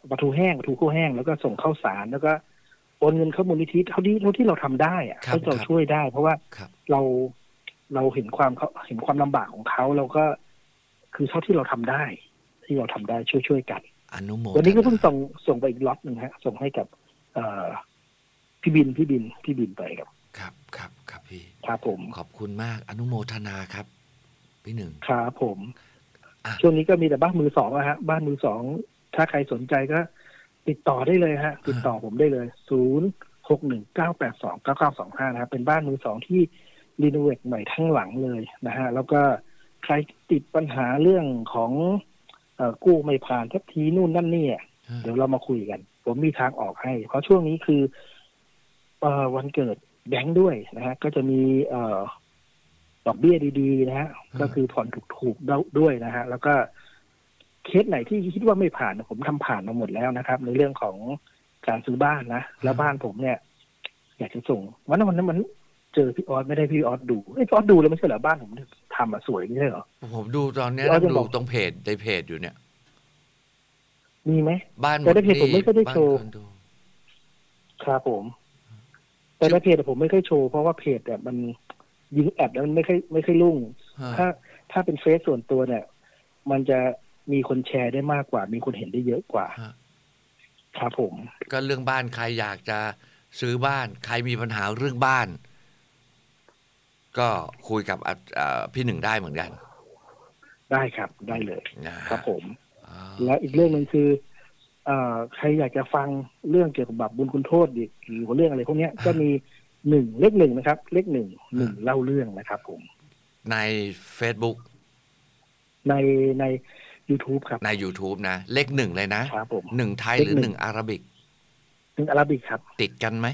Speaker 2: ปลาทูแห้งปลาทูคั่วแห้งแล้วก็ส่งข้าวสารแล้วก็โอนเงินเข้ามูลนิธิเท่าที่เท่าที่เราทำได้อะ
Speaker 1: ครับ
Speaker 2: ให้เรา
Speaker 1: ครับ
Speaker 2: ช่วยได้ เพราะว่า
Speaker 1: ครับ
Speaker 2: เราเราเห็นความเขาเห็นความลำบากของเขาเราก็คือเท่าที่เราทำได้ ที่เราทำได้ช่วยช่วยกัน
Speaker 1: อนุโมท
Speaker 2: วันนี้ก็เพิ่ง
Speaker 1: นา
Speaker 2: ส่งส่งไปอีกล็อตหนึ่งฮะส่งให้กับ เอ่อพี่บินพี่บินพี่บินไปครับ
Speaker 1: ครับครับครับพี่
Speaker 2: ครับผม
Speaker 1: ขอบคุณมากอนุโมทนาครับ พี่หนึ่ง
Speaker 2: ครับผม
Speaker 1: อ่ะ
Speaker 2: ช่วงนี้ก็มีแต่บ้านมือสองอะฮะบ้านมือสองถ้าใครสนใจก็ติดต่อได้เลยฮะ ติดต่อผมได้เลยศูนย์หกหนึ่งเก้าแปดสองเก้าเก้าสองห้านะครับเป็นบ้านมือสองที่รีโนเวทใหม่ทั้งหลังเลยนะฮะแล้วก็ใครติดปัญหาเรื่องของเอ่อกู้ไม่ผ่านทักทีนู่นนั่นนี่อะเดี๋ยวเรามาคุยกัน ผมมีทางออกให้ เพราะช่วงนี้คือเอ่อวันเกิดแบงค์ด้วยนะฮะก็จะมีเอ่อดอกเบี้ยดีๆนะฮะก็คือผ่อนถูกๆด้วยนะฮะแล้วก็เคสไหนที่คิดว่าไม่ผ่านผมทำผ่านมาหมดแล้วนะครับ ในเรื่องของการซื้อบ้านนะแล้วบ้านผมเนี่ย อยากจะส่งวันนั้นวันนั้นมันเจอพี่ออสไม่ได้พี่ออสดูไอ้ยพี่ออสดูแล้วไม่ใช่เหรอบ้านผมทำมาสวยไม่ใช่เหรอ
Speaker 1: ผมดูตอนเนี้ย
Speaker 2: พี่ออส
Speaker 1: นั่ง
Speaker 2: ยัง
Speaker 1: ดู
Speaker 2: บอก
Speaker 1: ตรงเพจในเพจอยู่เนี่ย
Speaker 2: มีไหม
Speaker 1: บ้านหม
Speaker 2: แต่
Speaker 1: ด
Speaker 2: ในเพจผมไม่ค่อยได้
Speaker 1: บ้าน
Speaker 2: โชว์
Speaker 1: คอนโด
Speaker 2: ครับผม แต่ในเพจผมไม่ค่อยโชว์เพราะว่าเพจเนี่ยมันยิงแอดแล้วมันไม่ค่อยไม่ค่อยรุ่ง
Speaker 1: ฮะ
Speaker 2: ถ้าถ้าเป็นเฟซส่วนตัวเนี่ย มันจะมีคนแชร์ได้มากกว่า มีคนเห็นได้เยอะกว่า
Speaker 1: ฮะ
Speaker 2: ครับผม
Speaker 1: ก็เรื่องบ้านใครอยากจะซื้อบ้าน ใครมีปัญหาเรื่องบ้าน ก็คุยกับอ่ะอ่าพี่หนึ่งได้เหมือนกัน
Speaker 2: ได้ครับได้เลย
Speaker 1: นะฮะ
Speaker 2: ครับผม
Speaker 1: อ่า
Speaker 2: แล้วอีกเรื่องหนึ่งคือเอ่อใครอยากจะฟังเรื่องเกี่ยวกับบาปบุญคุณโทษอีกหรือว่าเรื่องอะไรพวกเนี้ยก็มีหนึ่งเลขหนึ่งนะครับ เลขหนึ่งหนึ่งเล่าเรื่องนะครับ ผม
Speaker 1: ใน Facebook
Speaker 2: ในใน YouTube ครับ
Speaker 1: ใน YouTube นะ เลขหนึ่งเลยนะครับ
Speaker 2: ผม
Speaker 1: หนึ่งไทย
Speaker 2: เลข
Speaker 1: หรือ
Speaker 2: หนึ่ง
Speaker 1: หนึ่งอาราบิก
Speaker 2: หนึ่งอาราบิกครับ
Speaker 1: ติดกันไหม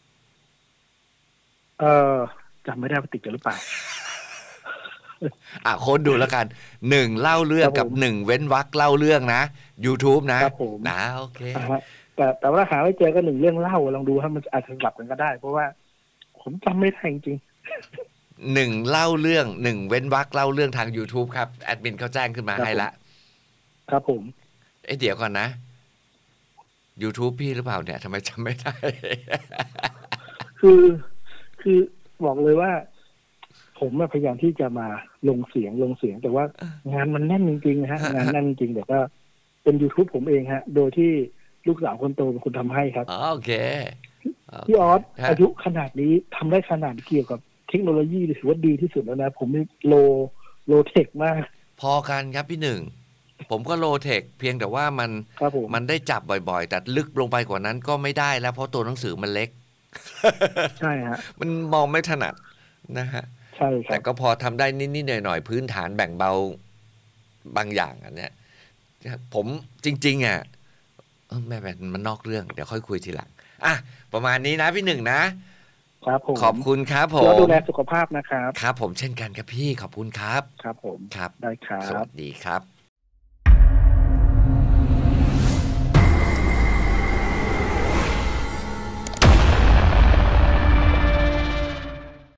Speaker 2: เออจำไม่ได้ว่าติดกันหรือเปล่า
Speaker 1: อ่ะโค้ดดูแล้วกันหนึ่งเล่าเรื่อง
Speaker 2: ครับ
Speaker 1: กับ
Speaker 2: ผม
Speaker 1: หนึ่งเว้นวรรคเล่าเรื่องนะ YouTube นะครับ
Speaker 2: ผม
Speaker 1: นะโอเค
Speaker 2: อ่าฮะแต่แต่ว่าหาไม่เจอก็หนึ่งเรื่องเล่าลองดูถ้ามันอาจจะสลับกันก็ได้ เพราะว่าผมจำไม่ได้จริง
Speaker 1: หนึ่งเล่าเรื่องหนึ่งเว้นวรรคเล่าเรื่องทาง YouTube ครับแอดมินเขาแจ้งขึ้นมา
Speaker 2: ครับ
Speaker 1: ให้ละ
Speaker 2: ๆครับผม
Speaker 1: เอ้ยเดี๋ยวก่อนนะ YouTube พี่หรือเปล่าเนี่ยทำไมจำไม่ได้
Speaker 2: คือคือบอกเลยว่า ผมอะพยายามที่จะมาลงเสียงลงเสียง แต่ว่างานมันแน่นจริงๆนะฮะ งานแน่นจริงๆแต่ก็เป็น YouTube ผมเองฮะ โดยที่ลูกสาวคนโตเป็นคนทำให้ครับ
Speaker 1: อ๋อโอเค
Speaker 2: พี่ออส
Speaker 1: ฮะ
Speaker 2: อายุขนาดนี้ทำได้ขนาดเกี่ยวกับเทคโนโลยีถือว่าดีที่สุดแล้วนะ ผมนี่โลโลเทคมาก
Speaker 1: พอกันครับพี่หนึ่ง ผมก็โลเทคเพียงแต่ว่ามัน
Speaker 2: ครับผม
Speaker 1: มันได้จับบ่อยๆ แต่ลึกลงไปกว่านั้นก็ไม่ได้แล้วเพราะตัวหนังสือมันเล็ก
Speaker 2: ใช่ฮะ
Speaker 1: มันมองไม่ถนัดนะฮะ
Speaker 2: ใช่ครั
Speaker 1: แต่
Speaker 2: บ
Speaker 1: ก็พอทำได้นิดๆหน่อยๆพื้นฐานแบ่งเบาบางอย่างอันเนี้ยผมจริง ๆ อ่ะเออแม่แบบมันนอกเรื่อง เดี๋ยวค่อยคุยทีหลังอ่ะประมาณนี้นะพี่หนึ่งนะ
Speaker 2: ครับผม
Speaker 1: ขอบคุณครับผ
Speaker 2: แล้ว
Speaker 1: ม
Speaker 2: ดูแลสุขภาพนะครับ
Speaker 1: ครับผมเช่นกันครับพี่ขอบคุณครับ
Speaker 2: ครับผม
Speaker 1: ครับ
Speaker 2: ได้ครั
Speaker 1: สวั
Speaker 2: บ
Speaker 1: สดีครับ